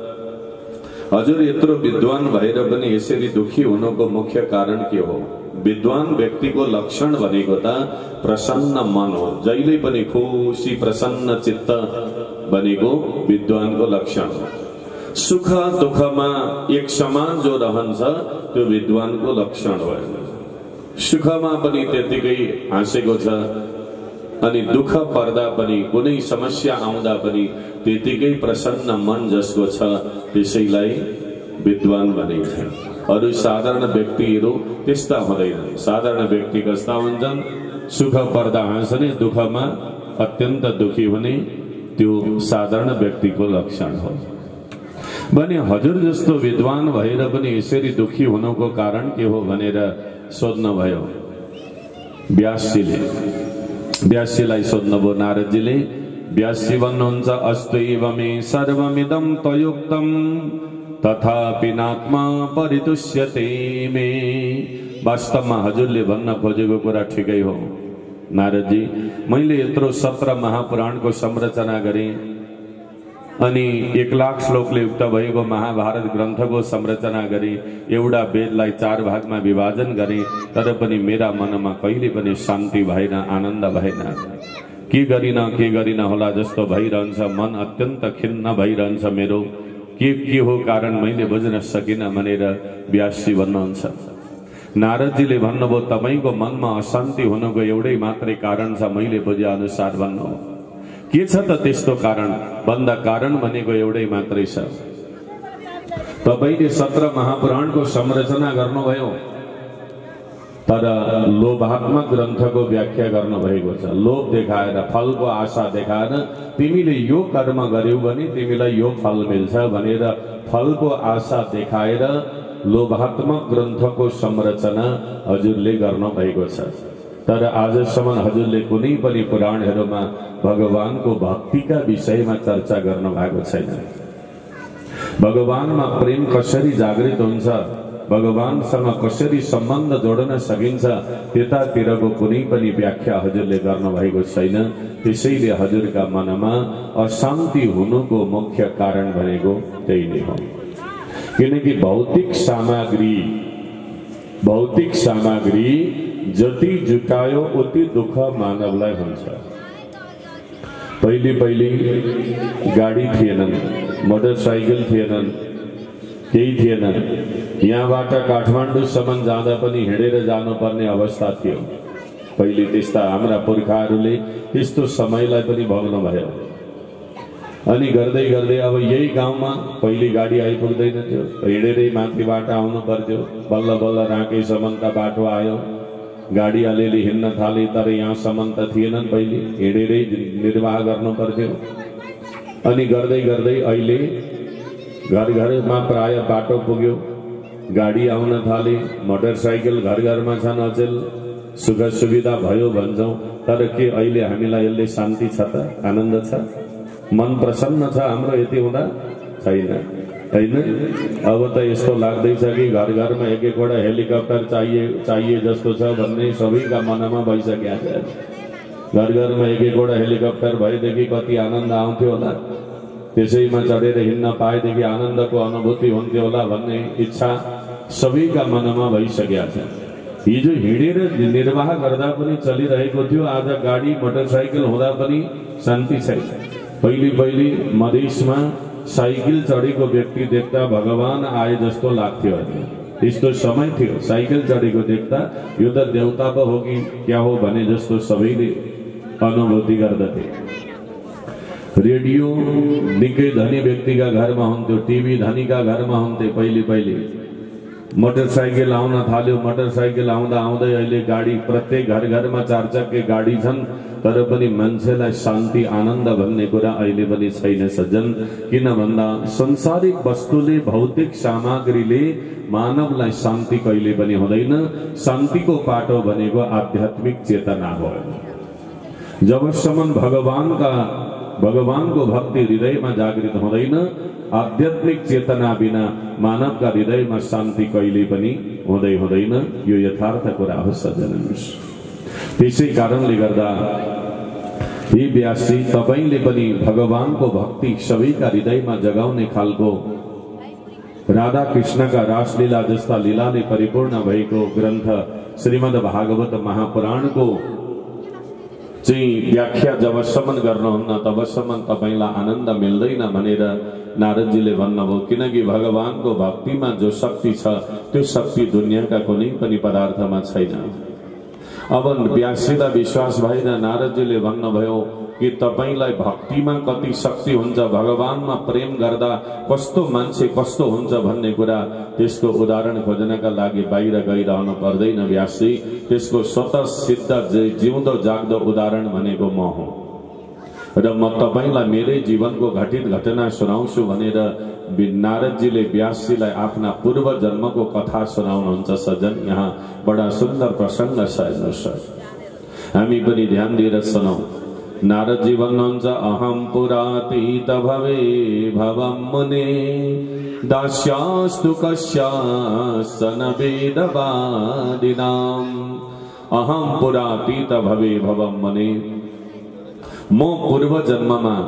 [SPEAKER 1] हजुर यत्रो विद्वान भएर पनि यसरी दुखी हुनुको मुख्य कारण के हो? विद्वान व्यक्तिको लक्षण भनेको त प्रसन्न मन हो। जहिले पनि खुसी प्रसन्न चित्त भनेको विद्वानको लक्षण हो। सुख दुःखमा एक समान जो रहन्छ त्यो विद्वानको लक्षण हो। सुखमा पनि त्यतिकै हाँसेको छ अनि दुःख पर्दा पनि, कुनै समस्या आउँदा पनि त्यतिकै प्रसन्न मन जसको छ त्यसैलाई विद्वान भनिन्छ। अरु साधारण व्यक्तिहरू त्यस्ता हुँदैनन्। साधारण व्यक्ति कस्ता हुन्छन्? सुख पर्दा हाँस्ने, दुःखमा अत्यन्त दुखी हुने, त्यो साधारण व्यक्तिको लक्षण हो। भने हजुर जस्तो विद्वान भएर पनि यसरी दुखी हुनुको कारण के हो भनेर सोध्नुभयो व्यासजीले। व्यासजीलाई सोध्नुभयो नारदजीले। व्यासजी भन्नुहुन्छ, अस्तैव मे सर्वमिदं त्वयुक्तं तथापि नात्मा परितुष्यते मे। वास्तवमा हजुरले भन्न खोजेको कुरा ठिकै हो नारदजी। मैले यत्रो सत्र महापुराणको संरचना गरेँ अनि एक लाख श्लोकले युक्त भएको महाभारत ग्रन्थको संरचना गरे, एउटा वेदलाई चार भागमा विभाजन गरे, तर पनि मेरा मनमा कहिले पनि शान्ति भएन, आनन्द भएन। के गरिन के गरिन होला जस्तो भइरहन्छ। मन अत्यन्त खिन्न भइरहन्छ मेरो। के के हो कारण मैले बुझ्न सकिन भनेर व्यासजी भन्नुहुन्छ। नारदजीले भन्नुभयो, तपाईको मनमा अशान्ति हुनुको एउटै मात्रै कारण छ, मैले बुझे अनुसार भन्नु। के छ त त्यस्तो कारण भन्दा कारण भनेको एउटै मात्रै छ। तपाईले सत्र महापुराणको संरचना गर्नुभयो तर लोभात्मक ग्रन्थको व्याख्या गर्नुभएको छ। लोभ देखाएर, फलको आशा देखाएर तिमीले यो कर्म गर्यौ भने तिमीलाई यो फल मिल्छ भनेर फलको आशा देखाएर लोभात्मक ग्रन्थको संरचना हजुरले गर्नुभएको छ। तर आजसम्म हजुरले कुनै पनि पुराणहरूमा भगवानको भक्तिका विषयमा चर्चा गर्नु भएको छैन। भगवानमा प्रेम कसरी जागृत हुन्छ, भगवानसँग कसरी सम्बन्ध जोड्न सकिन्छ, त्यतातिरको कुनै पनि व्याख्या हजुरले गर्नु भएको छैन। त्यसैले हजुरका मनमा अशान्ति हुनुको मुख्य कारण भनेको त्यही नै हो। किनकि भौतिक सामग्री भौतिक सामग्री जति जुटायो उति दुःख मानवलाई हुन्छ। पहिले पहिले गाडी थिएनन्, मोटरसाइकल थिएनन्, केही थिएन। यहाँबाट काठमाडौँसम्म जाँदा पनि हिँडेर जानुपर्ने अवस्था थियो। पहिले त्यस्ता हाम्रा पुर्खाहरूले त्यस्तो समयलाई पनि भोग्नु भयो। अनि गर्दै गर्दै अब यही गाउँमा पहिले गाडी आइपुग्दैन थियो, हिँडेरै माथिबाट आउनु पर्थ्यो। बल्ल बल्ल राँकेसम्म त बाटो आयो, गाडी अलिअलि हिँड्न थाले, तर यहाँसम्म त थिएनन्। पहिले हिँडेरै निर्वाह गर्नु पर्थ्यो। अनि गर्दै गर्दै अहिले घर घरमा प्राय बाटो पुग्यो, गाडी आउन थाले, मोटरसाइकल घर घरमा छन्, अचेल सुख सुविधा भयो भन्छौँ। तर के अहिले हामीलाई यसले शान्ति छ त, आनन्द छ, मन प्रसन्न छ हाम्रो यति हुँदा? छैन, हैन? अब त यस्तो लाग्दैछ कि घर घरमा एक एकवटा हेलिकप्टर चाहिए चाहिए जस्तो छ भन्ने सबैका मनमा भइसकेको छ। घर घरमा एक एकवटा हेलिकप्टर भएदेखि कति आनन्द आउँथ्यो होला, त्यसैमा चढेर हिँड्न पाएदेखि आनन्दको अनुभूति हुन्थ्यो होला भन्ने इच्छा सबैका मनमा भइसकेको छ। हिजो हिँडेर निर्वाह गर्दा पनि चलिरहेको थियो, आज गाडी मोटरसाइकल हुँदा पनि शान्ति छैन। पहिले पहिले मधेसमा साइकल चढेको व्यक्ति देख्दा भगवान आए जस्तो लाग्थ्यो। यस्तो समय थियो, साइकल चढेको देख्दा यो त देवता पो हो कि क्या हो भने जस्तो सबैले अनुभूति गर्दथे। रेडियो निकै धनी व्यक्तिका घरमा हुन्थ्यो, टिभी धनीका घरमा हुन्थे पहिले पहिले। मोटरसाइकल आउन थाल्यो, मोटरसाइकल आउँदा आउँदै अहिले गाडी प्रत्येक घर घरमा चार चक्के गाडी छन्, तर पनि मान्छेलाई शान्ति आनन्द भन्ने कुरा अहिले पनि छैन सज्जन। किन भन्दा संसारिक वस्तुले भौतिक सामग्रीले मानवलाई शान्ति कहिले पनि हुँदैन। शान्तिको पाटो भनेको आध्यात्मिक चेतना हो। जबसम्म भगवानका भगवानको भक्ति हृदयमा जागृत हुँदैन, आध्यात्मिक चेतना बिना मानवका हृदयमा शान्ति कहिले पनि हुँदै हुँदैन। यो यथार्थ कुरा हो सज्जन। त्यसै कारणले गर्दा हे व्यासजी, तपाईले पनि भगवानको भक्ति सबैका हृदयमा जगाउने खालको राधा कृष्णका रासलीला जस्ता लीलाले परिपूर्ण भएको ग्रन्थ श्रीमद् भागवत महापुराणको चाहिँ व्याख्या जबसम्म गर्नुहुन्न तबसम्म तपाईलाई आनन्द मिल्दैन भनेर नारदजीले भन्नुभयो। किनकि भगवानको भक्तिमा जो शक्ति छ त्यो शक्ति दुनियाँका कुनै पनि पदार्थमा छैन। अब व्यासजीलाई विश्वास भएन। नारदजीले भन्नुभयो कि तपाईलाई भक्तिमा कति शक्ति हुन्छ, भगवानमा प्रेम गर्दा कस्तो मान्छे कस्तो हुन्छ भन्ने कुरा त्यसको उदाहरण खोज्नका लागि बाहिर गइरहनु पर्दैन व्यासजी। त्यसको स्वतः सिद्ध जिउँदो जाग्दो उदाहरण भनेको म हुँ र म तपाईलाई मेरै जीवनको घटित घटना सुनाउँछु भनेर नारदजीले व्यासजीलाई आफ्ना पूर्व जन्मको कथा सुनाउनुहुन्छ सज्जन। यहाँ बडा सुन्दर प्रसङ्ग छ, हेर्नुहोस्, हामी पनि ध्यान दिएर सुनौ। नारदजी भन्नुहुन्छ, अहम पुरातीत भवे भवम मुने दास्यास्तु कस्यासन वेदवादिनाम। अहम पुरातीत भवे भवम मुने, म पूर्व जन्ममा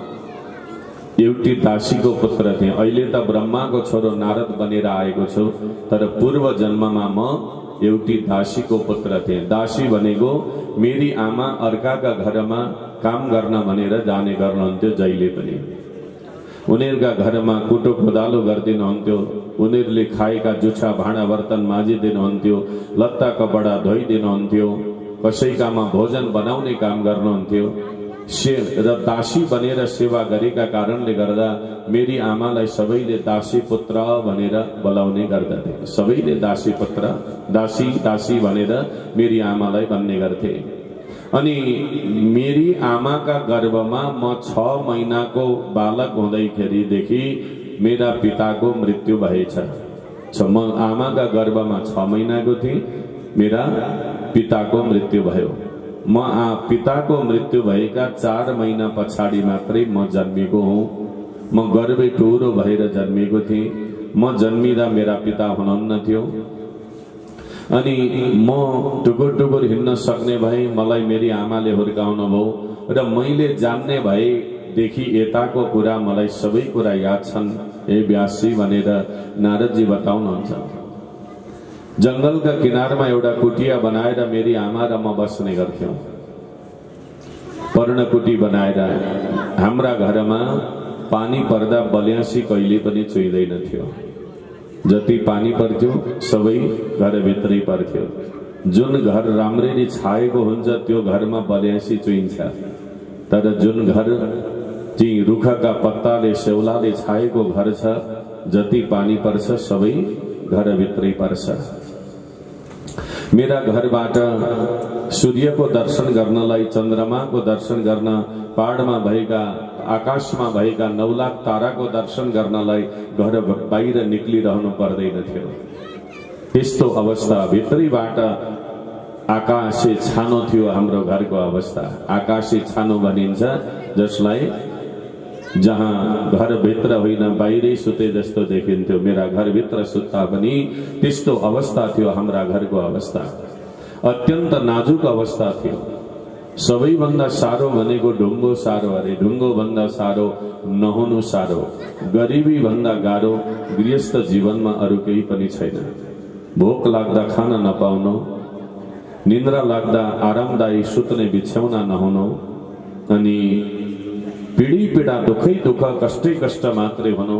[SPEAKER 1] एउटी दासीको पुत्र थिएँ। अहिले त ब्रह्माको छोरो नारद बनेर आएको छु, तर पूर्व जन्ममा म एउटी दासीको पुत्र थिएँ। दासी भनेको मेरी आमा अर्काका घरमा काम गर्न भनेर जाने गर्नुहुन्थ्यो। जहिले पनि उनीहरूका घरमा कुटो कोदालो गरिदिनुहुन्थ्यो, उनीहरूले खाएका जुठा भाँडा बर्तन माझिदिनुहुन्थ्यो, लत्ता कपडा धोइदिनुहुन्थ्यो, कसैकामा भोजन बनाउने काम गर्नुहुन्थ्यो। र दासी बनेर सेवा गरेका कारणले गर्दा मेरी आमालाई सबैले दासी पुत्र भनेर बोलाउने गर्दथे। सबैले दासी पुत्र, दासी दासी भनेर मेरी आमालाई भन्ने गर्थे। अनि मेरी आमाका गर्भमा म छ महिनाको बालक हुँदैखेरिदेखि मेरा पिताको मृत्यु भएछ। म आमाका गर्भमा छ महिनाको थिएँ, मेरा पिताको मृत्यु भयो। म पिताको मृत्यु भएका चार महिना पछाडि मात्रै म जन्मेको हुँ। म गर्भै टुरो भएर जन्मेको थिएँ। म जन्मिँदा मेरा पिता हुनुहुन्न थियो। अनि म टुकुर टुकुर हिँड्न सक्ने भए, मलाई मेरी आमाले हुर्काउनु भयो र मैले जान्ने भएदेखि यताको कुरा मलाई सबै कुरा याद छन् हे व्यासजी भनेर नारदजी बताउनुहुन्छ। जंगलका किनारमा एउटा कुटिया बनाएर मेरी आमा र म बस्ने गर्थ्यौं। पर्णकुटी बनाएर हाम्रा घरमा पानी पर्दा बल्यासी कहिले पनि चुइदैन थियो। जति पानी पर्थ्यो सबै घरभित्रै पर्थ्यो। जुन घर राम्ररी छाएको हुन्छ त्यो घरमा बल्यासी चुइन्छ, तर जुन घर चाहिँ रुखका पत्ताले सेउलाले छाएको घर छ, जति पानी पर्छ सबै घरभित्रै पर्छ। मेरा घरबाट सूर्यको दर्शन गर्नलाई, चन्द्रमाको दर्शन गर्न, पहाडमा भएका आकाशमा भएका नौ लाख ताराको दर्शन गर्नलाई घर बाहिर निक्लिरहनु पर्दैन थियो। त्यस्तो अवस्था, भित्रैबाट आकाशे छानो थियो हाम्रो घरको अवस्था। आकाशे छानो भनिन्छ जसलाई जहाँ घरभित्र होइन बाहिरै सुते जस्तो देखिन्थ्यो। मेरा घरभित्र सुत्ता पनि त्यस्तो अवस्था थियो हाम्रा घरको अवस्था। अत्यन्त नाजुक अवस्था थियो। सबैभन्दा सारो भनेको ढुङ्गो सारो अरे, ढुङ्गो भन्दा सारो नहुनु सारो, गरिबी भन्दा गाह्रो गृहस्थ जीवनमा अरू केही पनि छैन। भोक लाग्दा खान नपाउनु, निन्द्रा लाग्दा आरामदायी सुत्ने बिछ्याउना नहुनु, अनि पीडी पीडा दुखै दुख कष्टै कष्ट मात्रै हुनु,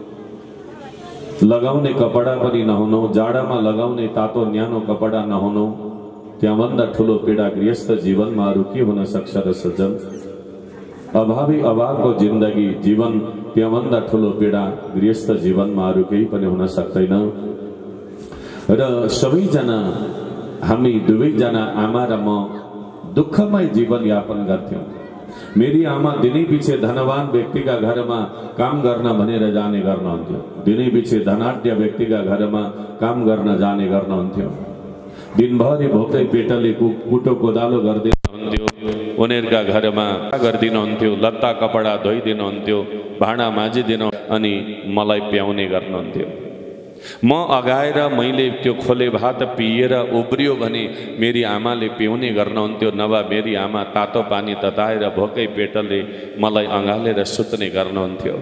[SPEAKER 1] लगाउने कपडा पनि नहुनु, जाडामा लगाउने तातो न्यानो कपडा नहुनु, त्यहाँभन्दा ठुलो पीडा गृहस्थ जीवनमा अरू के हुन सक्छ र सज्जन? अभावी अभावको जिन्दगी जीवन, त्यहाँभन्दा ठुलो पीडा गृहस्थ जीवनमा अरू केही पनि हुन सक्दैन। र सबैजना हामी दुवैजना आमा र म दुःखमय जीवन यापन गर्थ्यौं। मेरी आमा दिनै पछि धनवान व्यक्तिका घरमा काम गर्न भनेर जाने गर्नुहुन्थ्यो। दिनै पछि धनाढ्य व्यक्तिका घरमा काम गर्न जाने गर्नुहुन्थ्यो। दिनभरि भोकै पेटले कुटो कोदालो गरिदिनुहुन्थ्यो। उनीहरूका घरमा गरिदिनुहुन्थ्यो, लत्ता कपडा धोइदिनुहुन्थ्यो, भाँडा माझिदिनु अनि मलाई प्याउने गर्नुहुन्थ्यो। म अगाएर मैले त्यो खोले भात पिएर उब्रियो भने मेरी आमाले पिउने गर्नुहुन्थ्यो, नभए मेरी आमा तातो पानी तताएर भोकै पेटले मलाई अँगालेर सुत्ने गर्नुहुन्थ्यो।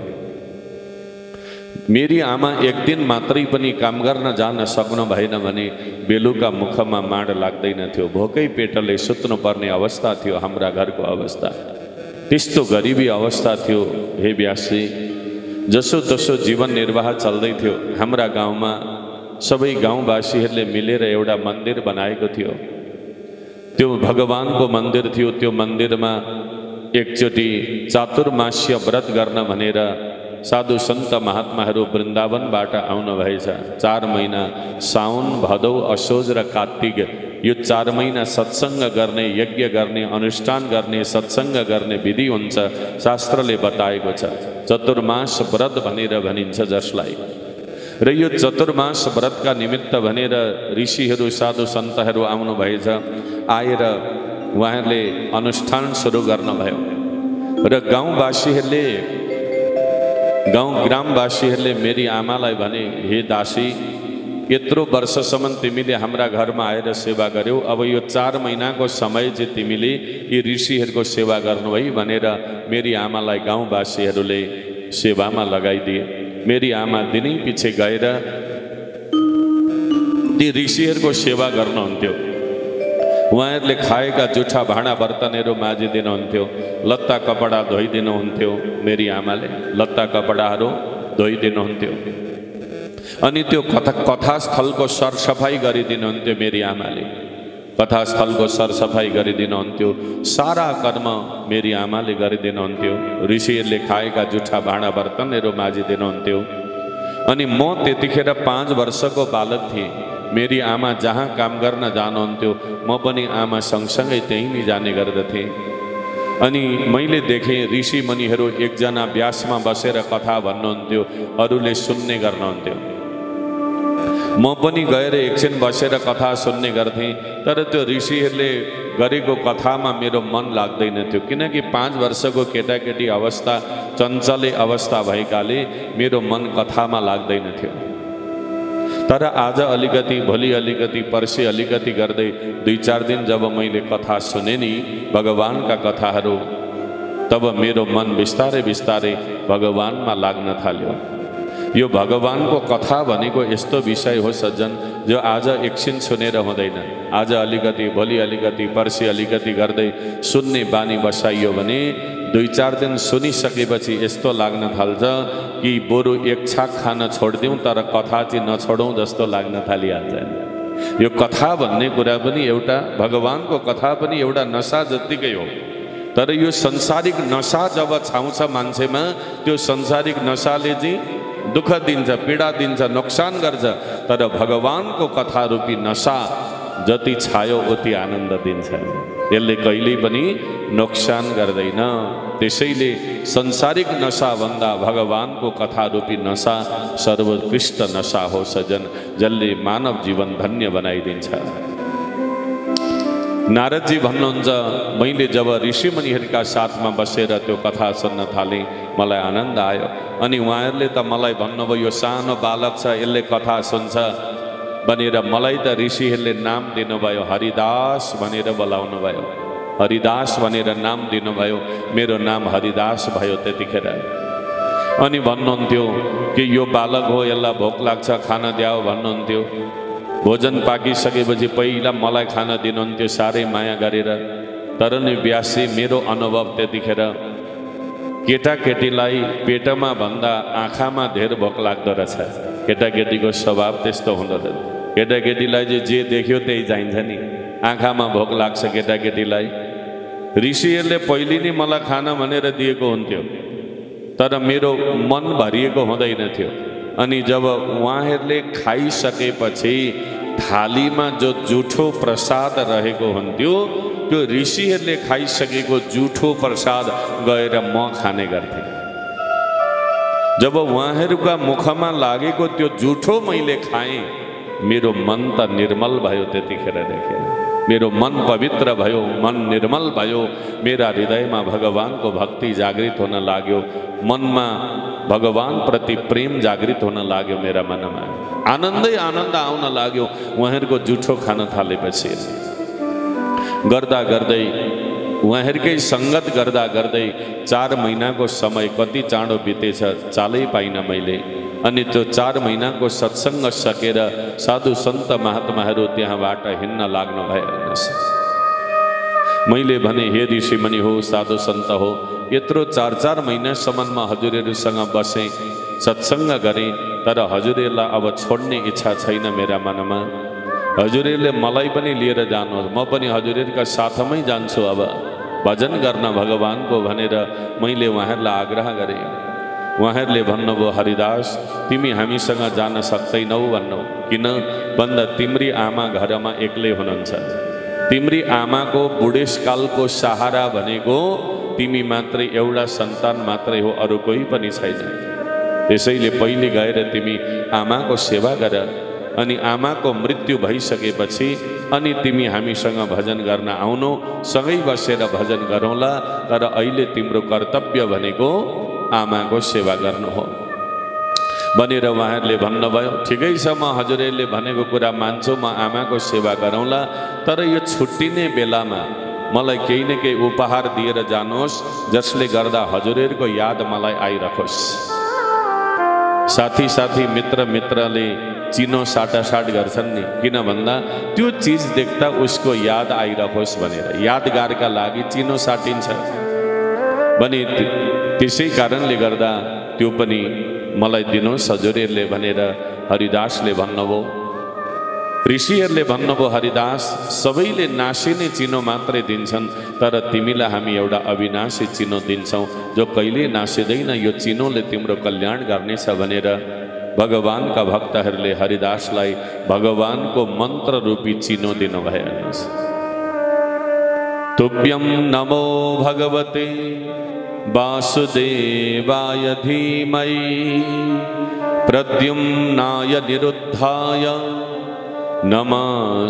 [SPEAKER 1] मेरी आमा एक दिन मात्रै पनि काम गर्न जान सक्नु भएन भने बेलुका मुखमा माड लाग्दैन थियो। भोकै पेटले सुत्नु पर्ने अवस्था थियो हाम्रा घरको अवस्था। त्यस्तो गरिबी अवस्था थियो हे व्यासी। जसो तसो जीवन निर्वाह चल्दै थियो। हाम्रा गाउँमा सबै गाउँवासीहरूले मिलेर एउटा मन्दिर बनाएको थियो। त्यो भगवानको मन्दिर थियो। त्यो मन्दिरमा एकचोटि चातुर्मास्य व्रत गर्न भनेर साधु सन्त महात्माहरू वृन्दावनबाट आउनु भएछ। चार महिना साउन भदौ असोज र कार्तिक यो चार महिना सत्सङ्ग गर्ने, यज्ञ गर्ने, अनुष्ठान गर्ने, सत्सङ्ग गर्ने विधि हुन्छ। शास्त्रले बताएको छ। चतुर्मास व्रत भनेर भनिन्छ जसलाई। र यो चतुर्मास व्रतका निमित्त भनेर ऋषिहरू साधु सन्तहरू आउनु भएछ। आएर उहाँहरूले अनुष्ठान सुरु गर्नुभयो। र गाउँवासीहरूले गाउँ ग्रामवासीहरूले मेरी आमालाई भने, हे दासी, यत्रो वर्षसम्म तिमीले हाम्रा घरमा आएर सेवा गर्यौ, अब यो चार महिनाको समय चाहिँ तिमीले यी ऋषिहरूको सेवा गर्नु है भनेर मेरी आमालाई गाउँवासीहरूले सेवामा लगाइदिए। मेरी आमा दिनै पछि गएर ती ऋषिहरूको सेवा गर्नुहुन्थ्यो। उहाँहरूले खाएका जुठा भाँडा बर्तनहरू माझिदिनुहुन्थ्यो, लत्ता कपडा धोइदिनुहुन्थ्यो। मेरी आमाले लत्ता कपडाहरू धोइदिनुहुन्थ्यो। अनि त्यो कथा कथास्थलको सरसफाई गरिदिनुहुन्थ्यो। मेरी आमाले कथास्थलको सरसफाई गरिदिनुहुन्थ्यो। सारा कर्म मेरी आमाले गरिदिनुहुन्थ्यो। ऋषिहरूले खाएका जुठा भाँडा बर्तनहरू माझिदिनुहुन्थ्यो। अनि म त्यतिखेर पाँच वर्षको बालक थिएँ। मेरी आमा जहाँ काम गर्न जानुहुन्थ्यो म पनि आमा सँगसँगै त्यहीँ नै जाने गर्दथेँ। अनि मैले देखेँ ऋषि मुनिहरू एकजना व्यासमा बसेर कथा भन्नुहुन्थ्यो, अरूले सुन्ने गर्नुहुन्थ्यो। म पनि गएर एकछिन बसेर कथा सुन्ने गर्थेँ। तर त्यो ऋषिहरूले गरेको कथामा मेरो मन लाग्दैन थियो, किनकि पाँच वर्षको केटाकेटी अवस्था, चञ्चले अवस्था भएकाले मेरो मन कथामा लाग्दैन थियो। तर आज अलिकति, भोलि अलिकति, पर्सि अलिकति गर्दै दुई चार दिन जब मैले कथा सुने नि भगवानका कथाहरू, तब मेरो मन बिस्तारै बिस्तारै भगवानमा लाग्न थाल्यो। यो भगवानको कथा भनेको यस्तो विषय हो सज्जन, जो आज एकछिन सुनेर हुँदैन। आज अलिकति, भोलि अलिकति, पर्सि अलिकति गर्दै सुन्ने बानी बसाइयो भने दुई चार दिन सुनिसकेपछि यस्तो लाग्न थाल्छ कि बरु एक छाक खान छोडिदिउँ तर कथा चाहिँ नछोडौँ जस्तो लाग्न थालिहाल्छ। यो कथा भन्ने कुरा पनि एउटा, भगवानको कथा पनि एउटा नशा जत्तिकै हो। तर यो संसारिक नशा जब छाउँछ मान्छेमा, त्यो संसारिक नशाले चाहिँ दुःख दिन्छ, पीडा दिन्छ, नोक्सान गर्छ। तर भगवानको कथा रूपी नशा जति छायो उति आनन्द दिन्छ। यसले कहिल्यै पनि नोक्सान गर्दैन। त्यसैले संसारिक नशाभन्दा भगवानको कथा रूपी नशा सर्वोत्कृष्ट नशा हो सज्जन, जसले मानव जीवन धन्य बनाइदिन्छ। नारदजी भन्नुहुन्छ, मैले जब ऋषिमुनिहरूका साथमा बसेर त्यो कथा सुन्न थालेँ मलाई आनन्द आयो। अनि उहाँहरूले त मलाई भन्नुभयो, यो सानो बालक छ यसले कथा सुन्छ भनेर। मलाई त ऋषिहरूले नाम दिनुभयो, हरिदास भनेर बोलाउनु भयो। हरिदास भनेर नाम दिनुभयो। मेरो नाम हरिदास भयो त्यतिखेर। अनि भन्नुहुन्थ्यो कि यो बालक हो, यसलाई भोक लाग्छ खाना द्याऊ भन्नुहुन्थ्यो। भोजन पाकिसकेपछि पहिला मलाई खान दिनुहुन्थ्यो साह्रै माया गरेर। तर नि व्यासी मेरो अनुभव त्यतिखेर केटाकेटीलाई पेटमा भन्दा आँखामा धेर भोक लाग्दो रहेछ। केटाकेटीको स्वभाव त्यस्तो हुँदो रहेछ। केटाकेटीलाई चाहिँ जे देख्यो त्यही चाहिन्छ नि, आँखामा भोक लाग्छ केटाकेटीलाई। ऋषिहरूले पहिले नै मलाई खाना भनेर दिएको हुन्थ्यो, तर मेरो मन भरिएको हुँदैन थियो। अनि जब उहाँहरूले खाइसकेपछि थालीमा जो जुठो प्रसाद रहेको हुन्थ्यो, त्यो ऋषिहरूले खाइसकेको जुठो प्रसाद गएर म खाने गर्थेँ। जब उहाँहरूका मुखमा लागेको त्यो जुठो मैले खाएँ, मेरो मन त निर्मल भयो। त्यतिखेर देखेर मेरो मन पवित्र भयो, मन निर्मल भयो। मेरा हृदयमा भगवानको भक्ति जागृत हुन लाग्यो, मनमा भगवान प्रति प्रेम जागृत हुन लाग्यो। मेरा मनमा आनन्दै आनन्द आउन लाग्यो उहाँहरूको जुठो खान थालेपछि। गर्दा गर्दै उहाँहरूकै सङ्गत गर्दा गर्दै चार महिनाको समय कति चाँडो बितेछ चालै पाइनँ मैले। अनि त्यो चार महिनाको सत्सङ्ग सकेर साधु सन्त महात्माहरू त्यहाँबाट हिँड्न लाग्नु भयो। मैले भने हे ऋषिमुनि हो, साधु सन्त हो, यत्रो चार चार महिनासम्म हजुरहरूसँग बसेँ, सत्सङ्ग गरेँ, तर हजुरहरूलाई अब छोड्ने इच्छा छैन मेरा मनमा। हजुरहरूले मलाई पनि लिएर जानुहोस्, म पनि हजुरहरूका साथमै जान्छु अब भजन गर्न भगवानको भनेर मैले उहाँहरूलाई आग्रह गरेँ। उहाँहरूले भन्नुभयो, हरिदास तिमी हामीसँग जान सक्दैनौ भन्नु। किन भन्दा तिम्री आमा घरमा एक्लै हुनुहुन्छ। तिम्री आमाको बुढेसकालको सहारा भनेको तिमी मात्रै, एउटा सन्तान मात्रै हो, अरू कोही पनि छैन। त्यसैले पहिले गएर तिमी आमाको सेवा गर, अनि आमाको मृत्यु भइसकेपछि अनि तिमी हामीसँग भजन गर्न आउनु, सँगै बसेर भजन गरौँला। तर अहिले तिम्रो कर्तव्य भनेको आमाको सेवा गर्नु हो भनेर उहाँहरूले भन्नुभयो। ठिकै छ, म हजुरहरूले भनेको कुरा मान्छु, म आमाको सेवा गरौँला। तर यो छुट्टिने बेलामा मलाई केही न केही उपहार दिएर जानुहोस्, जसले गर्दा हजुरहरूको याद मलाई आइरहोस्। साथी साथी मित्र मित्रले चिनो साटासाट गर्छन् नि, किन भन्दा त्यो चिज देख्दा उसको याद आइरहोस् भनेर, यादगारका लागि चिनो साटिन्छ भने। त्यसै कारणले गर्दा त्यो पनि मलाई दिनुहोस् हजुरहरूले भनेर हरिदासले भन्नुभयो। ऋषिहरूले भन्नुभयो, हरिदास सबैले नासिने चिनो मात्रै दिन्छन्, तर तिमीलाई हामी एउटा अविनाशी चिनो दिन्छौँ जो कहिले नासिँदैन। यो चिनोले तिम्रो कल्याण गर्नेछ भनेर भगवानका भक्तहरूले हरिदासलाई भगवानको मन्त्र रूपी चिनो दिनुभयो। तुभ्यं नमो भगवते वासुदेवाय धीमहि प्रद्युम्नाय निरुद्धाय नमः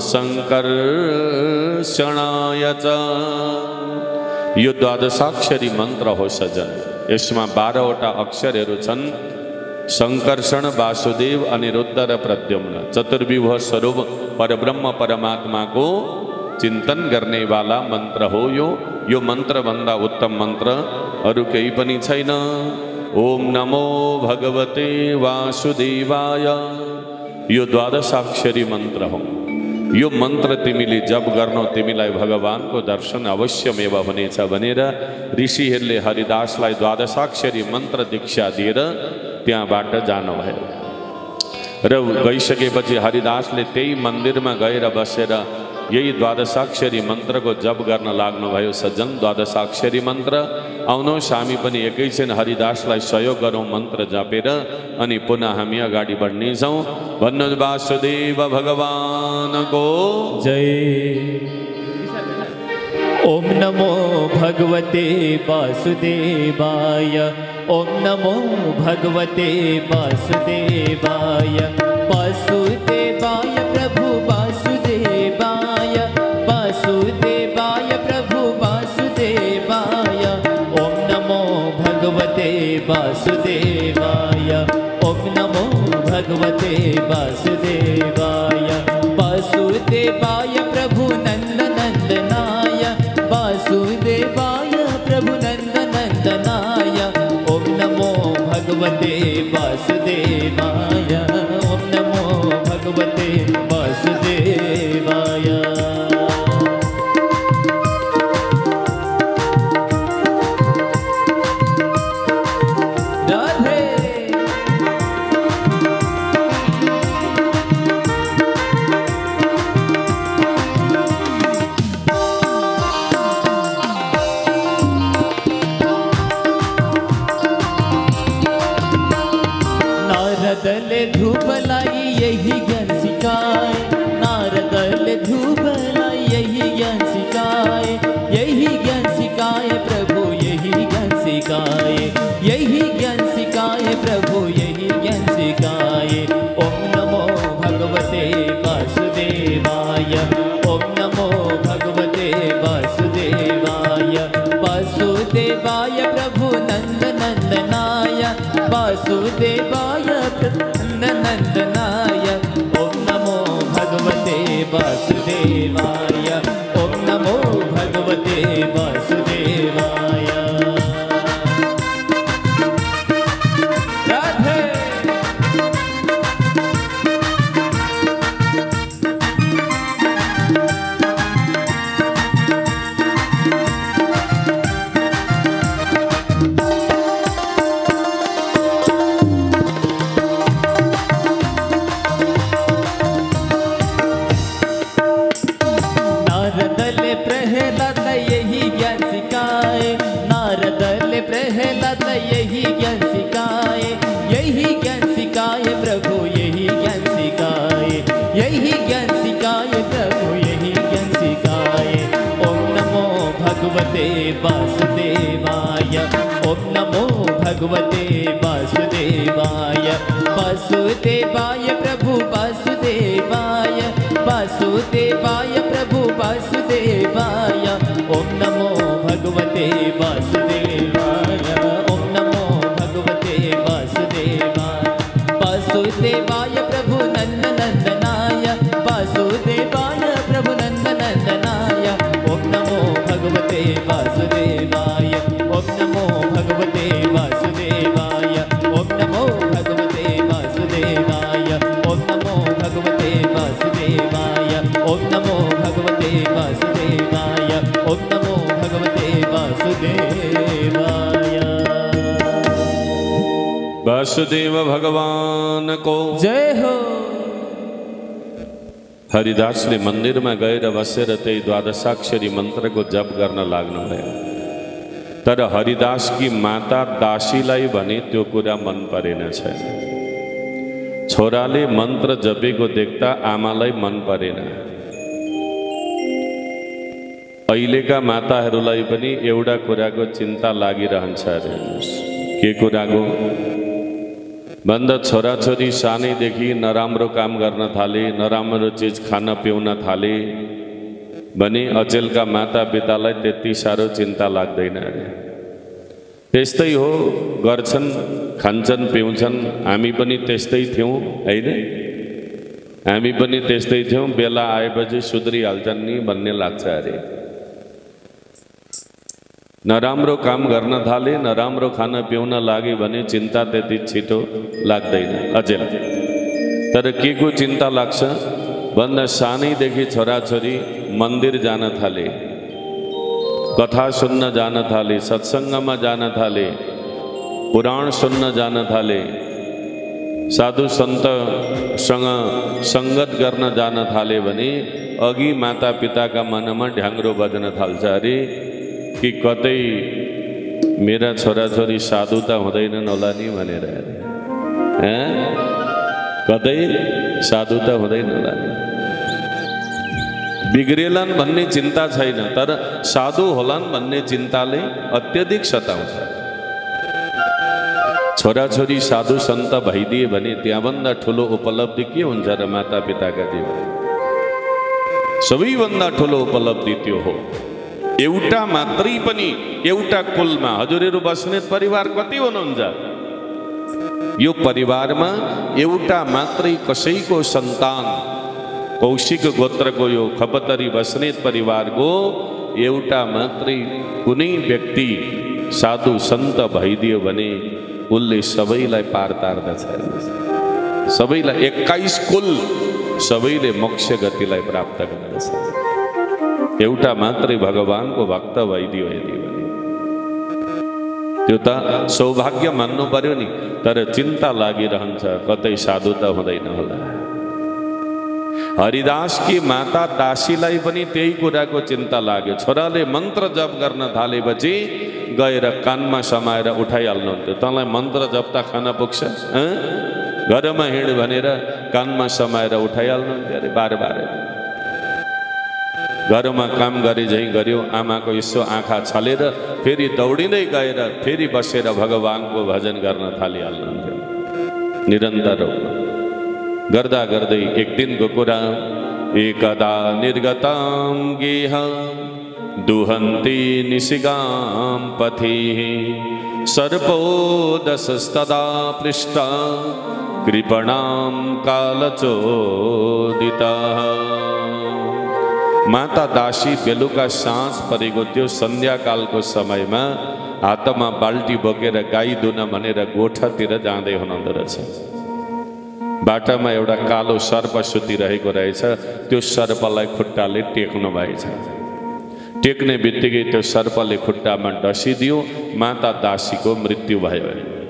[SPEAKER 1] संकर्षणाय च। यो द्वादशाक्षरी मन्त्र हो सजन। यसमा बाह्रवटा अक्षरहरू छन्। संकर्षण, वासुदेव, अनिरुद्ध र प्रद्युम्न चतुर्व्यूह स्वरूप परब्रह्म परमात्माको चिन्तन गर्ने वाला मन्त्र हो यो। यो मन्त्र भन्दा उत्तम मन्त्र अरू केही पनि छैन। ओम नमो भगवते वासुदेवाय, यो द्वादशाक्षरी मन्त्र हो। यो मन्त्र तिमीले जप गर्नु, तिमीलाई भगवानको दर्शन अवश्यमेव हुनेछ भनेर ऋषिहरूले हरिदासलाई द्वादशाक्षरी मन्त्र दीक्षा दिएर त्यहाँबाट जानुभयो। र गइसकेपछि हरिदासले त्यही मन्दिरमा गएर बसेर यही द्वादशाक्षरी मन्त्रको जप गर्न लाग्नुभयो। सज्जन, द्वादशाक्षरी मन्त्र आउनुहोस् हामी पनि एकैछिन हरिदासलाई सहयोग गरौँ मन्त्र जपेर, अनि पुनः हामी अगाडि बढ्नेछौँ। भन्नु वासुदेव भगवानको
[SPEAKER 2] जय। ओम नमो भगवते वासुदेवाय, ओम नमो भगवते वासुदेवाय। वासुदेवाय प्रभु वासुदेवाय, वासुदेवाय प्रभु वासुदेवाय। ओम नमो भगवते वासुदेवाय, ओम नमो भगवते वासुदेवाय। वासुदेवाय प्रभु नन्दनन्दनाय, वासुदेवाय प्रभु नन्दनन्दनाय। ओम नमो भगवते वासुदेवाय, ओम नमो भगवते वासुदेवाय। नारदले धूपलाई यही ज्ञान सिखाए, नारदले धूपलाई यही ज्ञान सिखाए, यही ज्ञान सिखाए प्रभु यही ज्ञान सिखाए, यही ज्ञान सिखाए प्रभु यही ज्ञान सिखाए। ओम नमो भगवते वासुदेवाय, ओम नमो भगवते वासुदेवाय, वासुदेवाय प्रभु नंद नंदनाय, वासुदेवाय नंद नंदनाय। ओम नमो भगवते वासुदेवाय, ओम नमो भगवते वासुदेवाय। राधे नारदले प्रहलाद यही ज्ञान सिखाए, नारदले प्रहलाद यही ज्ञान सिखाए, यही ज्ञान सिखाए प्रभु यही ज्ञान सिखाए, यही ज्ञान सिखाए प्रभु यही ज्ञान सिखाए। ओम नमो भगवते वासुदेवाय, ओम नमो भगवते वासुदेवाय, वासुदेवाय प्रभु वासुदेवाय, वासुदेवाय प्रभु वासुदेवाय। ओम नमो भगवते वासुदेवाय, ओम नमो भगवते वासुदेवाय, वासुदेवाय प्रभु नंद नंदनाय, वासुदेवाय प्रभु नंद नंदनाय। ओम नमो भगवते वासुदेवाय, ओम नमो भगवते वासुदेवाय, ओम नमो भगवते वासुदेवाय, ओम नमो भगवते वासुदेवाय, ओम नमो भगवते वासुदेवाय, ओम नमो भगवते वासुदेवाय।
[SPEAKER 1] वासुदेव भगवान को
[SPEAKER 2] जय हो।
[SPEAKER 1] हरिदास ने मंदिर में गएर बसेर त्यही द्वादशाक्षरी मंत्र को जप गर्न लाग्नुभयो। तर हरिदास की माता दासीलाई भने त्यो कुरा मन परेन छैन। छोराले मन्त्र जपेको देख्दा आमालाई मन परेन। अहिलेका माताहरूलाई पनि एउटा कुराको चिन्ता लागिरहन्छ अरे। के कुराको भन्दा छोराछोरी सानैदेखि नराम्रो काम गर्न थाले, नराम्रो चिज खान पिउन थाले भने अचेलका माता पितालाई त्यति साह्रो चिन्ता लाग्दैन अरे। त्यस्तै हो, गर्छन्, खान्छन्, पिउँछन्। हामी पनि त्यस्तै थियौँ हैन? हामी पनि त्यस्तै थियौँ। बेला आएपछि सुध्रिहाल्छन् नि भन्ने लाग्छ अरे। नराम्रो काम गर्न थाले, नराम्रो खान पिउन लागे भने चिन्ता त्यति छिटो लाग्दैन अचेल। तर के को चिन्ता लाग्छ भन्दा सानैदेखि छोराछोरी मन्दिर जान थाले, कथा सुन्न जान थाले, सत्सङ्गमा जान थाले, पुराण सुन्न जान थाले, साधु सन्तसँग सङ्गत गर्न जान थाले भने अघि माता पिताका मनमा ढ्याङ्ग्रो बज्न थाल्छ अरे कि कतै मेरा छोराछोरी साधु त हुँदैनन् होला नि भनेर अरे। कतै साधु त हुँदैन होला नि, बिग्रेलान् भन्ने चिन्ता छैन, तर साधु होलान् भन्ने चिन्ताले अत्यधिक सताउँछ। छोराछोरी साधु सन्त भइदिए भने त्यहाँभन्दा ठुलो उपलब्धि के हुन्छ र माता पिताका जीवन? सबैभन्दा ठुलो उपलब्धि त्यो हो। एउटा मात्रै पनि एउटा कुलमा हजुरहरू बस्नेत परिवार कति हुनुहुन्छ? यो परिवारमा एउटा मात्रै कसैको सन्तान, कौशिक गोत्रको यो खपतरी बस्नेत परिवारको एउटा मात्रै कुनै व्यक्ति साधु सन्त भइदियो भने उसले सबैलाई पार तार्दछ। सबैलाई एक्काइस कुल सबैले मोक्ष गतिलाई प्राप्त गर्दछ। एउटा मात्रै भगवानको भक्त भइदियो यदि भने त्यो त सौभाग्य मान्नु पर्यो नि। तर चिन्ता लागिरहन्छ कतै साधु त हुँदैन होला। हरिदास की माता दासीलाई पनि त्यही कुराको चिन्ता लाग्यो। छोराले मन्त्र जप गर्न थालेपछि गएर कानमा समाएर उठाइहाल्नुहुन्थ्यो। तँलाई मन्त्र जप त खान पुग्छ? घरमा हिँड भनेर कानमा समाएर उठाइहाल्नुहुन्थ्यो अरे बार बार। घरमा काम गरे झैँ गर्यो, आमाको यसो आँखा छलेर फेरि दौडिँदै गएर फेरि बसेर भगवानको भजन गर्न थालिहाल्नुहुन्थ्यो निरन्तर रूपमा। गर्दा गर्दै एक दिनको कुरा, एकदा निर्गतां गेह दुहन्ति निशिगां पथिः सर्पो दशस्तदा पृष्ठ कृपणां कालचोदितः। माता दासी बेलुका साँझ परेको थियो, सन्ध्याकालको समयमा हातमा बाल्टी बोकेर गाई दुन भनेर गोठातिर जाँदै हुनुहुँदो रहेछ। बाटामा एउटा कालो सर्प सुतिरहेको रहेछ, त्यो सर्पलाई खुट्टाले टेक्नु भएछ। टेक्ने बित्तिकै त्यो सर्पले खुट्टामा डसिदियो, माता दासीको मृत्यु भयो।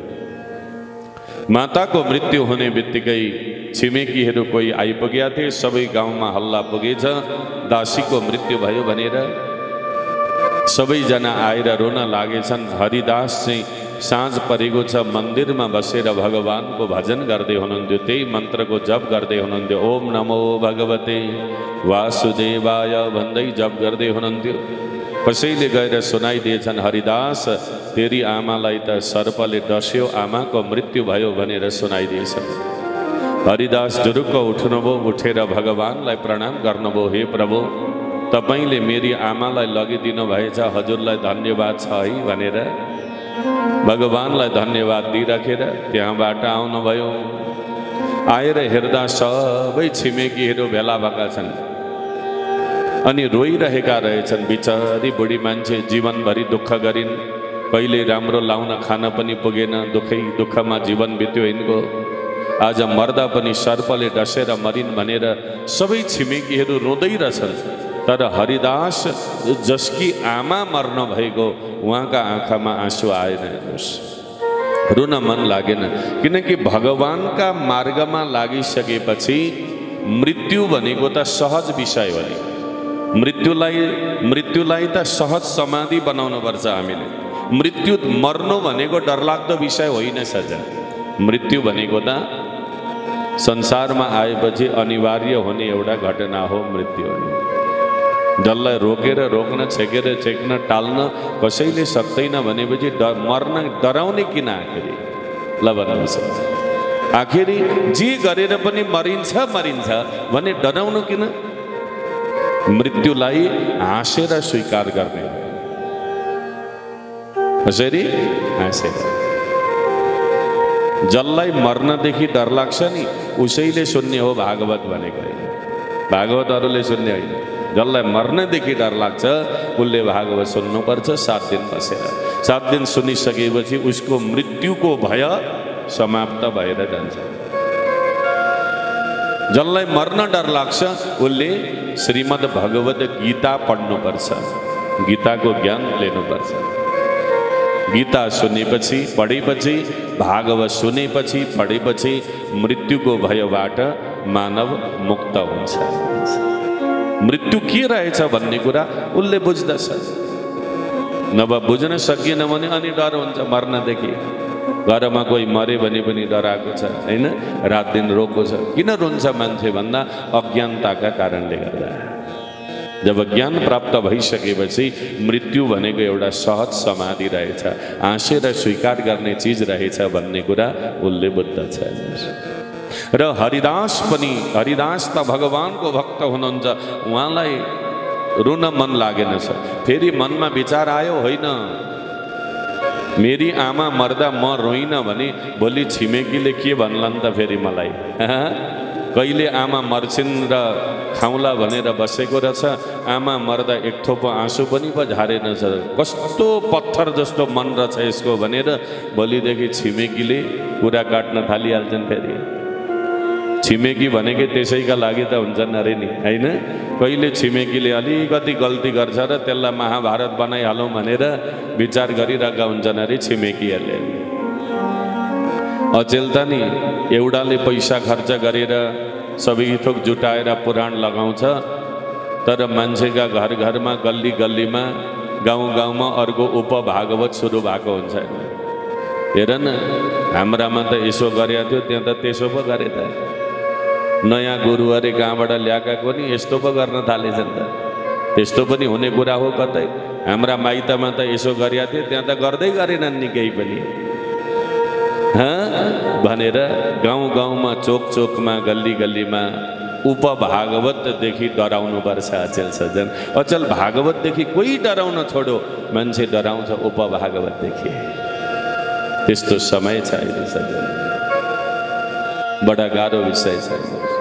[SPEAKER 1] माताको मृत्यु हुने बित्तिकै छिमेकीहरू कोही आइपुगेका थिए, सबै गाउँमा हल्ला पुगेछ दासीको मृत्यु भयो भनेर। सबैजना आएर रोन लागेछन्। हरिदास चाहिँ साँझ परेको छ, मन्दिरमा बसेर भगवानको भजन गर्दै हुनुहुन्थ्यो, त्यही मन्त्रको जप गर्दै हुनुहुन्थ्यो। ओम नमो भगवते वासुदेवाय भन्दै जप गर्दै हुनुहुन्थ्यो। कसैले गएर सुनाइदिएछन्, हरिदास तेरी आमालाई त सर्पले डस्यो, आमाको मृत्यु भयो भनेर सुनाइदिएछन्। हरिदास जुरुक्क उठ्नुभयो, उठेर भगवानलाई प्रणाम गर्नुभयो। हे प्रभु, तपाईँले मेरी आमालाई लगिदिनु भएछ, हजुरलाई धन्यवाद छ है भनेर भगवानलाई धन्यवाद दिइराखेर त्यहाँबाट आउनुभयो। आएर हेर्दा सबै छिमेकीहरू भेला भएका छन् अनि रोइरहेका रहेछन्। बिचारी बुढी मान्छे जीवनभरि दुःख गरिन्, कहिले राम्रो लाउन खान पनि पुगेन, दुःखै दुःखमा जीवन बित्यो यिनको। आज मर्दा पनि सर्पले डसेर मरिन् भनेर सबै छिमेकीहरू रोँदै रहेछन्। तर हरिदास जसकी आमा मर्न भएको, उहाँका आँखामा आँसु आएन। हेर्नुहोस्, रुन मन लागेन, किनकि भगवानका मार्गमा लागिसकेपछि मृत्यु भनेको त सहज विषय हो नि। मृत्युलाई मृत्युलाई त सहज समाधि बनाउनुपर्छ हामीले। मृत्यु मर्नु भनेको डरलाग्दो विषय होइन सजा। मृत्यु भनेको त संसारमा आएपछि अनिवार्य हुने एउटा घटना हो मृत्यु। जसलाई रोकेर रोक्न, छेकेर छेक्न, टाल्न कसैले सक्दैन भनेपछि डर मर्न डराउने किन आखिरी? ल भन्नुहोस्, आखिरी जे गरेर पनि मरिन्छ मरिन्छ भने डराउनु किन? मृत्युलाई हाँसेर स्वीकार गर्ने, कसरी हाँसेर। जसलाई मर्नदेखि डर लाग्छ नि उसैले सुन्ने हो भागवत भनेको, भागवतहरूले सुन्ने होइन। जसलाई मर्नदेखि डर लाग्छ उसले भागवत सुन्नुपर्छ सात दिन बसेर। सात दिन सुनिसकेपछि उसको मृत्युको भय समाप्त भएर जान्छ। जसलाई मर्न डर लाग्छ उसले श्रीमद् भगवत गीता पढ्नुपर्छ, गीताको ज्ञान लिनुपर्छ। गीता सुनेपछि, पढेपछि, भागवत सुनेपछि, पढेपछि मृत्युको भयबाट मानव मुक्त हुन्छ। मृत्यु के रहेछ भन्ने कुरा उसले बुझ्दछ। नभए बुझ्न सकिएन भने अनि डर हुन्छ मर्नदेखि। घरमा कोही मरे भने पनि डराएको छ होइन, रात दिन रोएको छ। किन रुन्छ मान्छे भन्दा अज्ञानताका कारणले गर्दा। जब ज्ञान प्राप्त भइसकेपछि मृत्यु भनेको एउटा सहज समाधि रहेछ, हाँसेर स्वीकार गर्ने चिज रहेछ भन्ने कुरा उसले बुझ्दछ। र हरिदास पनि, हरिदास त भगवानको भक्त हुनुहुन्छ, उहाँलाई रुन मन लागेन छ। फेरि मनमा विचार आयो, होइन मेरी आमा मर्दा म रोइनँ भने भोलि छिमेकीले के भन्लान् त फेरि मलाई? कहिले आमा मर्छिन् र खाउँला भनेर बसेको रहेछ, आमा मर्दा एक थोपो आँसु पनि पो झारेन छ। कस्तो पत्थर जस्तो मन रहेछ यसको भनेर भोलिदेखि छिमेकीले कुरा काट्न थालिहाल्छन्। फेरि छिमेकी भनेकै त्यसैका लागि त हुन्छन् अरे नि, होइन? कहिले छिमेकीले अलिकति गल्ती गर्छ र त्यसलाई महाभारत बनाइहालौँ भनेर विचार गरिरहेका हुन्छन् अरे छिमेकीहरूले। अचेल त नि एउटाले पैसा खर्च गरेर सबै थोक जुटाएर पुराण लगाउँछ, तर मान्छेका घर घरमा, गल्ली गल्लीमा, गाउँ गाउँमा अर्को उपभागवत सुरु भएको हुन्छ। हेर न, हाम्रामा त यसो गरेको थियो, त्यहाँ त त्यसो पो गरे त। नयाँ गुरु अरे कहाँबाट ल्याएका को नि यस्तो पो गर्न थालेछन् त। त्यस्तो पनि हुने कुरा हो कतै। हाम्रा माइतमा त यसो गरेका थियो, त्यहाँ त गर्दै गरेनन् नि केही पनि भनेर गाउँ गाउँमा, चोक चोकमा, गल्ली गल्लीमा उपभागवतदेखि डराउनु पर्छ अचेल सज्जन। अचल भागवतदेखि कोही डराउन छोडो, मान्छे डराउँछ उपभागवतदेखि। त्यस्तो समय छ अहिले सज्जन, बडा गाह्रो विषय छ।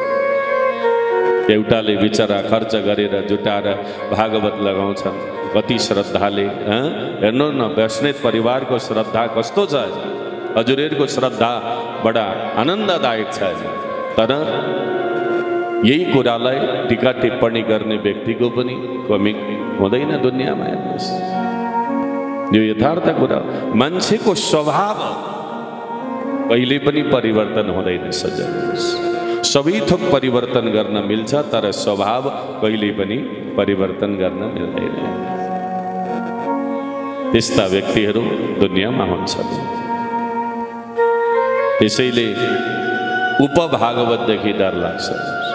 [SPEAKER 1] एउटाले बिचरा खर्च गरेर जुटाएर भागवत लगाउँछन्, कति श्रद्धाले। हेर्नु न, वैष्णव परिवारको श्रद्धा कस्तो छ, हजुरहरूको श्रद्धा बडा आनन्ददायक छ। तर यही कुरालाई टीका टिप्पणी गर्ने व्यक्तिको पनि कमी हुँदैन दुनियाँमा। हेर्नुहोस्, यो यथार्थ कुरा। मान्छेको स्वभाव कहिले पनि परिवर्तन हुँदैन सज्जन। सबै थोक परिवर्तन गर्न मिल्छ, तर स्वभाव कहिले पनि परिवर्तन गर्न मिल्दैन। त्यस्ता व्यक्तिहरू दुनियाँमा हुन्छन्। त्यसैले उपभागवतदेखि डर लाग्छ।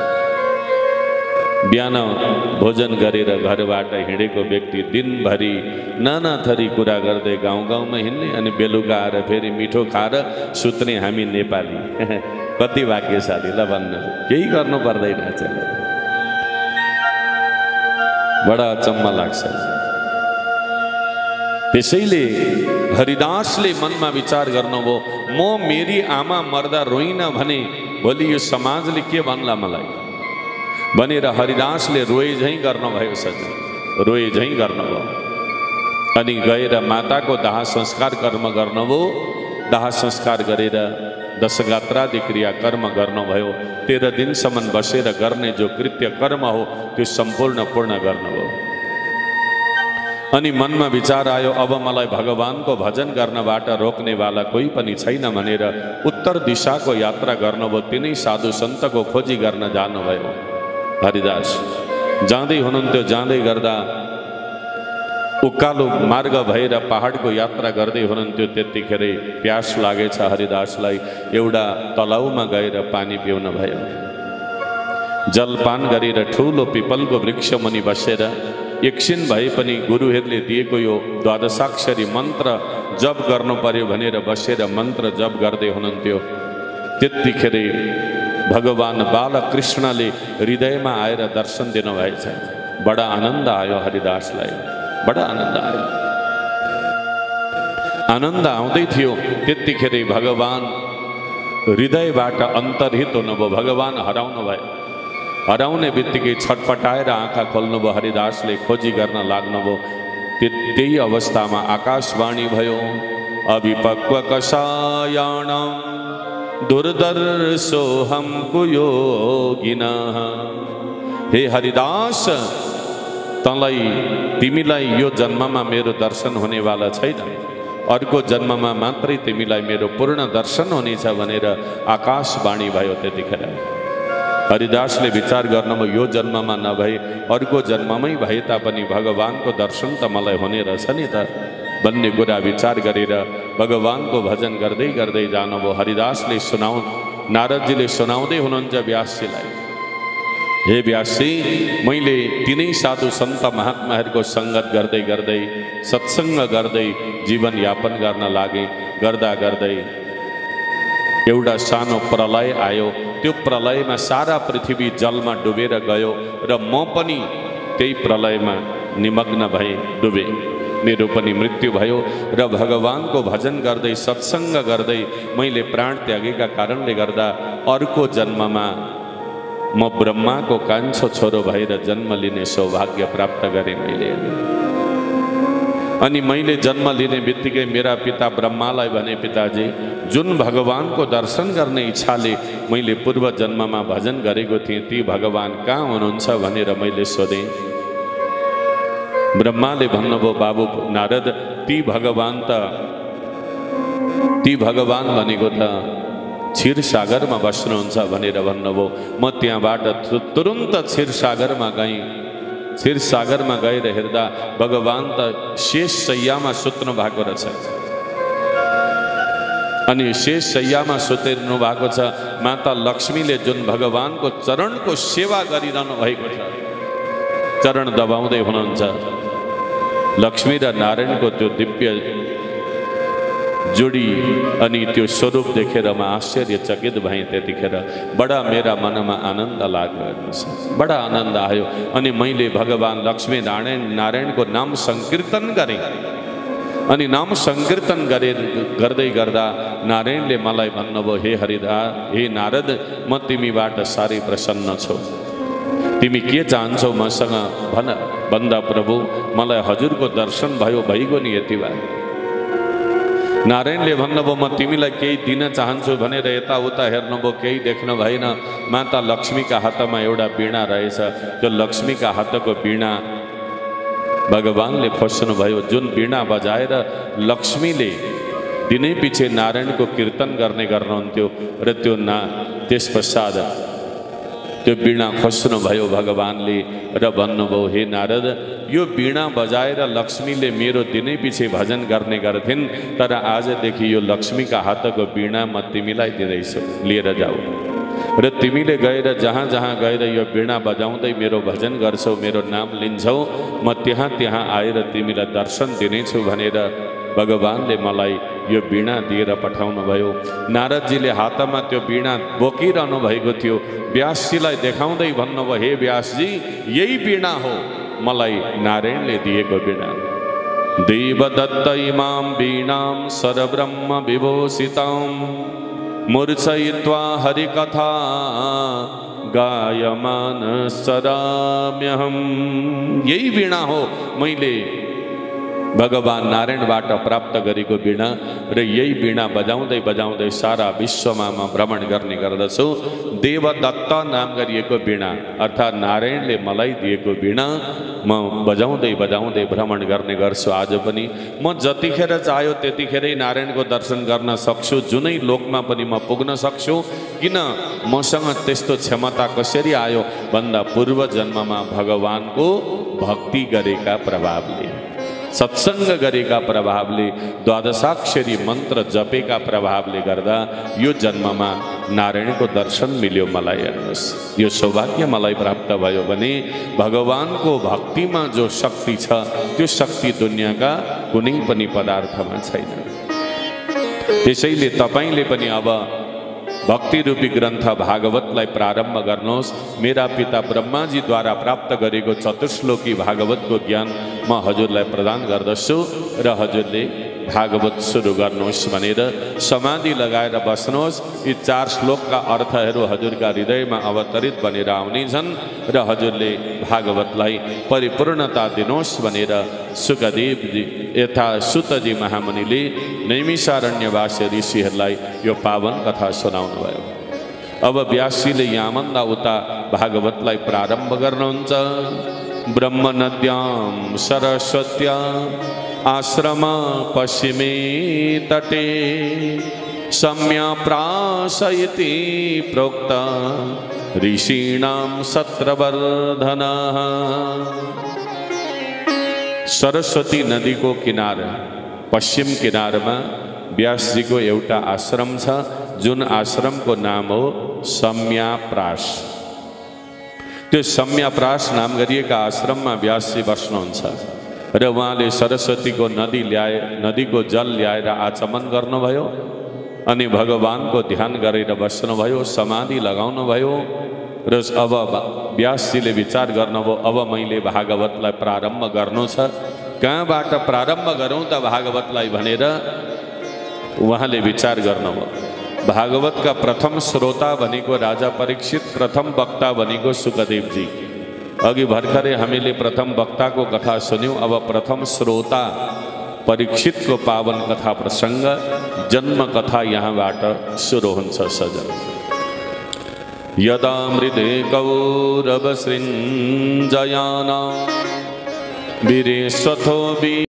[SPEAKER 1] बिहान भोजन गरेर घरबाट हिँडेको व्यक्ति दिनभरि नाना थरी कुरा गर्दै गाउँ गाउँमा हिँड्ने, अनि बेलुका आएर फेरि मिठो खाएर सुत्ने हामी नेपाली। कति भाग्यशाली ल भन्नु, केही गर्नु पर्दैन। बडा अचम्म लाग्छ। त्यसैले हरिदासले मनमा विचार गर्नुभयो, म मेरी आमा मर्दा रोइन भने भोलि यो समाजले के भन्ला मलाई भनेर हरिदासले रोए झैँ गर्नुभयो सज्जन, रोए झैँ गर्नुभयो। अनि गएर माताको दाह संस्कार कर्म गर्नुभयो। दाह संस्कार गरेर दशगात्रादि क्रिया कर्म गर्नुभयो। तेह्र दिनसम्म बसेर गर्ने जो कृत्य कर्म हो त्यो सम्पूर्ण पूर्ण गर्नुभयो। अनि मनमा विचार आयो, अब मलाई भगवानको भजन गर्नबाट रोक्नेवाला कोही पनि छैन भनेर उत्तर दिशाको यात्रा गर्नुभयो। तिनै साधु सन्तको खोजी गर्न जानुभयो हरिदास। जाँदै हुनुहुन्थ्यो, जाँदै गर्दा उकालो मार्ग भएर पहाडको यात्रा गर्दै हुनुहुन्थ्यो। त्यतिखेरै प्यास लागेछ हरिदासलाई। एउटा तलाउमा गएर पानी पिउन भयो। जलपान गरेर ठुलो पिपलको वृक्ष मुनि बसेर एकछिन भए पनि गुरुहरूले दिएको यो द्वादशाक्षरी मन्त्र जप गर्नु पर्यो भनेर बसेर मन्त्र जप गर्दै हुनुहुन्थ्यो। त्यतिखेरै भगवान बालकृष्णले हृदयमा आएर दर्शन दिनुभएछ। बडा आनन्द आयो हरिदासलाई, बडा आनन्द आयो। आनन्द आउँदै थियो, त्यतिखेरै भगवान हृदयबाट अन्तर्हित हुनुभयो। भगवान हराउनु भयो। हराउने बित्तिकै छटपटाएर आँखा खोल्नुभयो। हरिदासले खोजी गर्न लाग्नुभयो। त्यही अवस्थामा आकाशवाणी भयो, अभिपक्व कषायाणं दुर्दर्शोऽहं कुयोगिनः। हे हरिदास, तँलाई तिमीलाई यो जन्ममा मेरो दर्शन हुनेवाला छैन, अर्को जन्ममा मात्रै तिमीलाई मेरो पूर्ण दर्शन हुनेछ भनेर आकाशवाणी भयो। त्यतिखेर हरिदासले विचार गर्नुभयो, यो जन्ममा नभए अर्को जन्ममै भए तापनि भगवानको दर्शन त मलाई हुने रहेछ नि त भन्ने कुरा विचार गरेर भगवानको भजन गर्दै गर्दै जानुभयो। हरिदासले सुनाउ नारदजीले सुनाउँदै हुनुहुन्छ व्यासजीलाई, हे व्यासजी, मैले तिनै साधु सन्त महात्माहरूको सङ्गत गर्दै गर्दै सत्सङ्ग गर्दै जीवन यापन गर्न लागे। गर्दा गर्दै एउटा सानो प्रलय आयो। त्यो प्रलयमा सारा पृथ्वी जलमा डुबेर गयो र म पनि त्यही प्रलयमा निमग्न भए, डुबे। मेरो पनि मृत्यु भयो र भगवानको भजन गर्दै सत्सङ्ग गर्दै मैले प्राण त्यागेका कारणले गर्दा अर्को जन्ममा म ब्रह्माको कान्छो छोरो भएर जन्म लिने सौभाग्य प्राप्त गरेँ मैले। अनि मैले जन्म लिने बित्तिकै मेरा पिता ब्रह्मालाई भने, पिताजी, जुन भगवानको दर्शन गर्ने इच्छाले मैले पूर्व जन्ममा भजन गरेको थिएँ ती भगवान कहाँ हुनुहुन्छ भनेर मैले सोधेँ। ब्रह्माले भन्नुभयो, बाबु नारद, ती भगवान त ती भगवान भनेको त क्षीरसागरमा बस्नुहुन्छ भनेर भन्नुभयो। म त्यहाँबाट तुरुन्त क्षीरसागरमा गएँ। क्षीरसागरमा गएर हेर्दा भगवान त शेष शय्यामा सुत्नु भएको रहेछ। अनि शेष शैयामा सुतिरहनु भएको छ। माता लक्ष्मीले जुन भगवानको चरणको सेवा गरिरहनु भएको छ, चरण दबाउँदै हुनुहुन्छ। लक्ष्मी र नारायणको त्यो दिव्य जोडी अनि त्यो स्वरूप देखेर म आश्चर्यचकित भएँ। त्यतिखेर बडा मेरा मनमा आनन्द लाग्यो, बडा आनन्द आयो। अनि मैले भगवान लक्ष्मी नारायण नारायणको नाम संकीर्तन गरेँ। अनि नाम संकीर्तन गरे गर्दै गर्दा नारायणले मलाई भन्नुभयो, हे हरिदा, हे नारद, म तिमीबाट साह्रै प्रसन्न छु। तिमी के चाहन्छौ मसँग भन। भन्दा प्रभु, मलाई हजुरको दर्शन भयो, भइगयो नि यति बेला। नारायणले भन्नुभयो, म तिमीलाई केही दिन चाहन्छु भनेर यताउता हेर्नुभयो, केही देख्नु भएन। माता लक्ष्मीका हातमा एउटा वीणा रहेछ। त्यो लक्ष्मीका हातको वीणा भगवानले खोज्नुभयो। जुन वीणा बजाएर लक्ष्मीले दिनै पछि नारायणको कीर्तन गर्ने गर्नुहुन्थ्यो र त्यो ना त्यस पश्चात त्यो वीणा खोज्नुभयो भगवानले र भन्नुभयो, हे नारद, यो वीणा बजाएर लक्ष्मीले मेरो दिनै पछि भजन गर्ने गर्थिन्, तर आजदेखि यो लक्ष्मीका हातको वीणा म तिमीलाई दिँदैछु, लिएर जाऊ। र तिमीले गएर जहाँ जहाँ गएर यो वीणा बजाउँदै मेरो भजन गर्छौ, मेरो नाम लिन्छौ, म त्यहाँ त्यहाँ आएर तिमीलाई दर्शन दिनेछु भनेर भगवानले मलाई यो वीणा दिएर पठाउनु भयो। नारदजीले हातमा त्यो वीणा बोकिरहनु भएको थियो। व्यासजीलाई देखाउँदै भन्नुभयो, हे व्यासजी, यही वीणा हो मलाई नारायणले दिएको वीणा। देवदत्त इमां वीणां सरब्रह्म विभूषितां मूर्छयित्वा हरिकथा गायमान सराम्यहम। यही वीणा हो मैले भगवान नारायणबाट प्राप्त गरेको वीणा र यही वीणा बजाउँदै बजाउँदै सारा विश्वमा म भ्रमण गर्ने गर्दछु। देवदत्त नाम गरिएको वीणा अर्थात् नारायणले मलाई दिएको वीणा म बजाउँदै बजाउँदै भ्रमण गर्ने गर्छु। आज पनि म जतिखेर चाह्यो त्यतिखेरै नारायणको दर्शन गर्न सक्छु, जुनै लोकमा पनि म पुग्न सक्छु। किन मसँग त्यस्तो क्षमता कसरी आयो भन्दा पूर्व जन्ममा भगवानको भक्ति गरेका प्रभावले, सत्संग गरेका प्रभावले, द्वादशाक्षरी मन्त्र जपेका प्रभावले गर्दा यो जन्ममा नारायणको दर्शन मिल्यो मलाई। हेर्नुहोस्, यो सौभाग्य मलाई प्राप्त भयो भने भगवानको भक्तिमा जो शक्ति छ त्यो शक्ति दुनियाँका कुनै पनि पदार्थमा छैन। त्यसैले तपाईले पनि अब भक्ति रूपी ग्रन्थ भागवतलाई प्रारम्भ गर्नुहोस्। मेरा पिता ब्रह्माजीद्वारा प्राप्त गरेको चतुश्लोकी भागवतको ज्ञान म हजुरलाई प्रदान गर्दछु र हजुरले भागवत सुरु गर्नुहोस् भनेर समाधि लगाएर बस्नुहोस्। यी चार श्लोकका अर्थहरू हजुरका हृदयमा अवतरित बनेर आउनेछन् र हजुरले भागवतलाई परिपूर्णता दिनुहोस् भनेर सुखदेवजी यथा सुतजी महामुनिले नैमिषारण्यवासी ऋषिहरूलाई यो पावन कथा सुनाउनु भयो। अब व्यासजीले यामन्दा उता भागवतलाई प्रारम्भ गर्नुहुन्छ। ब्रह्म नद्यां सरस्वत्या आश्रम पश्चिमे तटे सम्या प्रासयति प्रोक्त ऋषीणां सत्रवर्धनः। सरस्वती नदी को किनारे पश्चिम किनारमा व्यासजीको एउटा आश्रम छ, जुन आश्रमको नाम हो सम्याप्रास। त्यो सम्याप्रास नाम गरिएका आश्रममा व्यासजी बस्नुहुन्छ र उहाँले सरस्वतीको नदी ल्याए नदीको जल ल्याएर आचमन गर्नुभयो अनि भगवानको ध्यान गरेर बस्नुभयो, समाधि लगाउनुभयो र अब व्यासजीले विचार गर्नुभयो, अब मैले भागवतलाई प्रारम्भ गर्नु छ, कहाँबाट प्रारम्भ गरौँ त भागवतलाई भनेर उहाँले विचार गर्नुभयो। भागवतका प्रथम श्रोता भनेको राजा परीक्षित, प्रथम वक्ता भनेको सुखदेवजी। अघि भर्खरै हामीले प्रथम वक्ताको कथा सुन्यौं, अब प्रथम श्रोता परीक्षितको पावन कथा प्रसंग जन्म कथा यहाँबाट सुरु हुन्छ। सजन यदा मृदे कौरव सृञ्जयाना वीरेश्वथो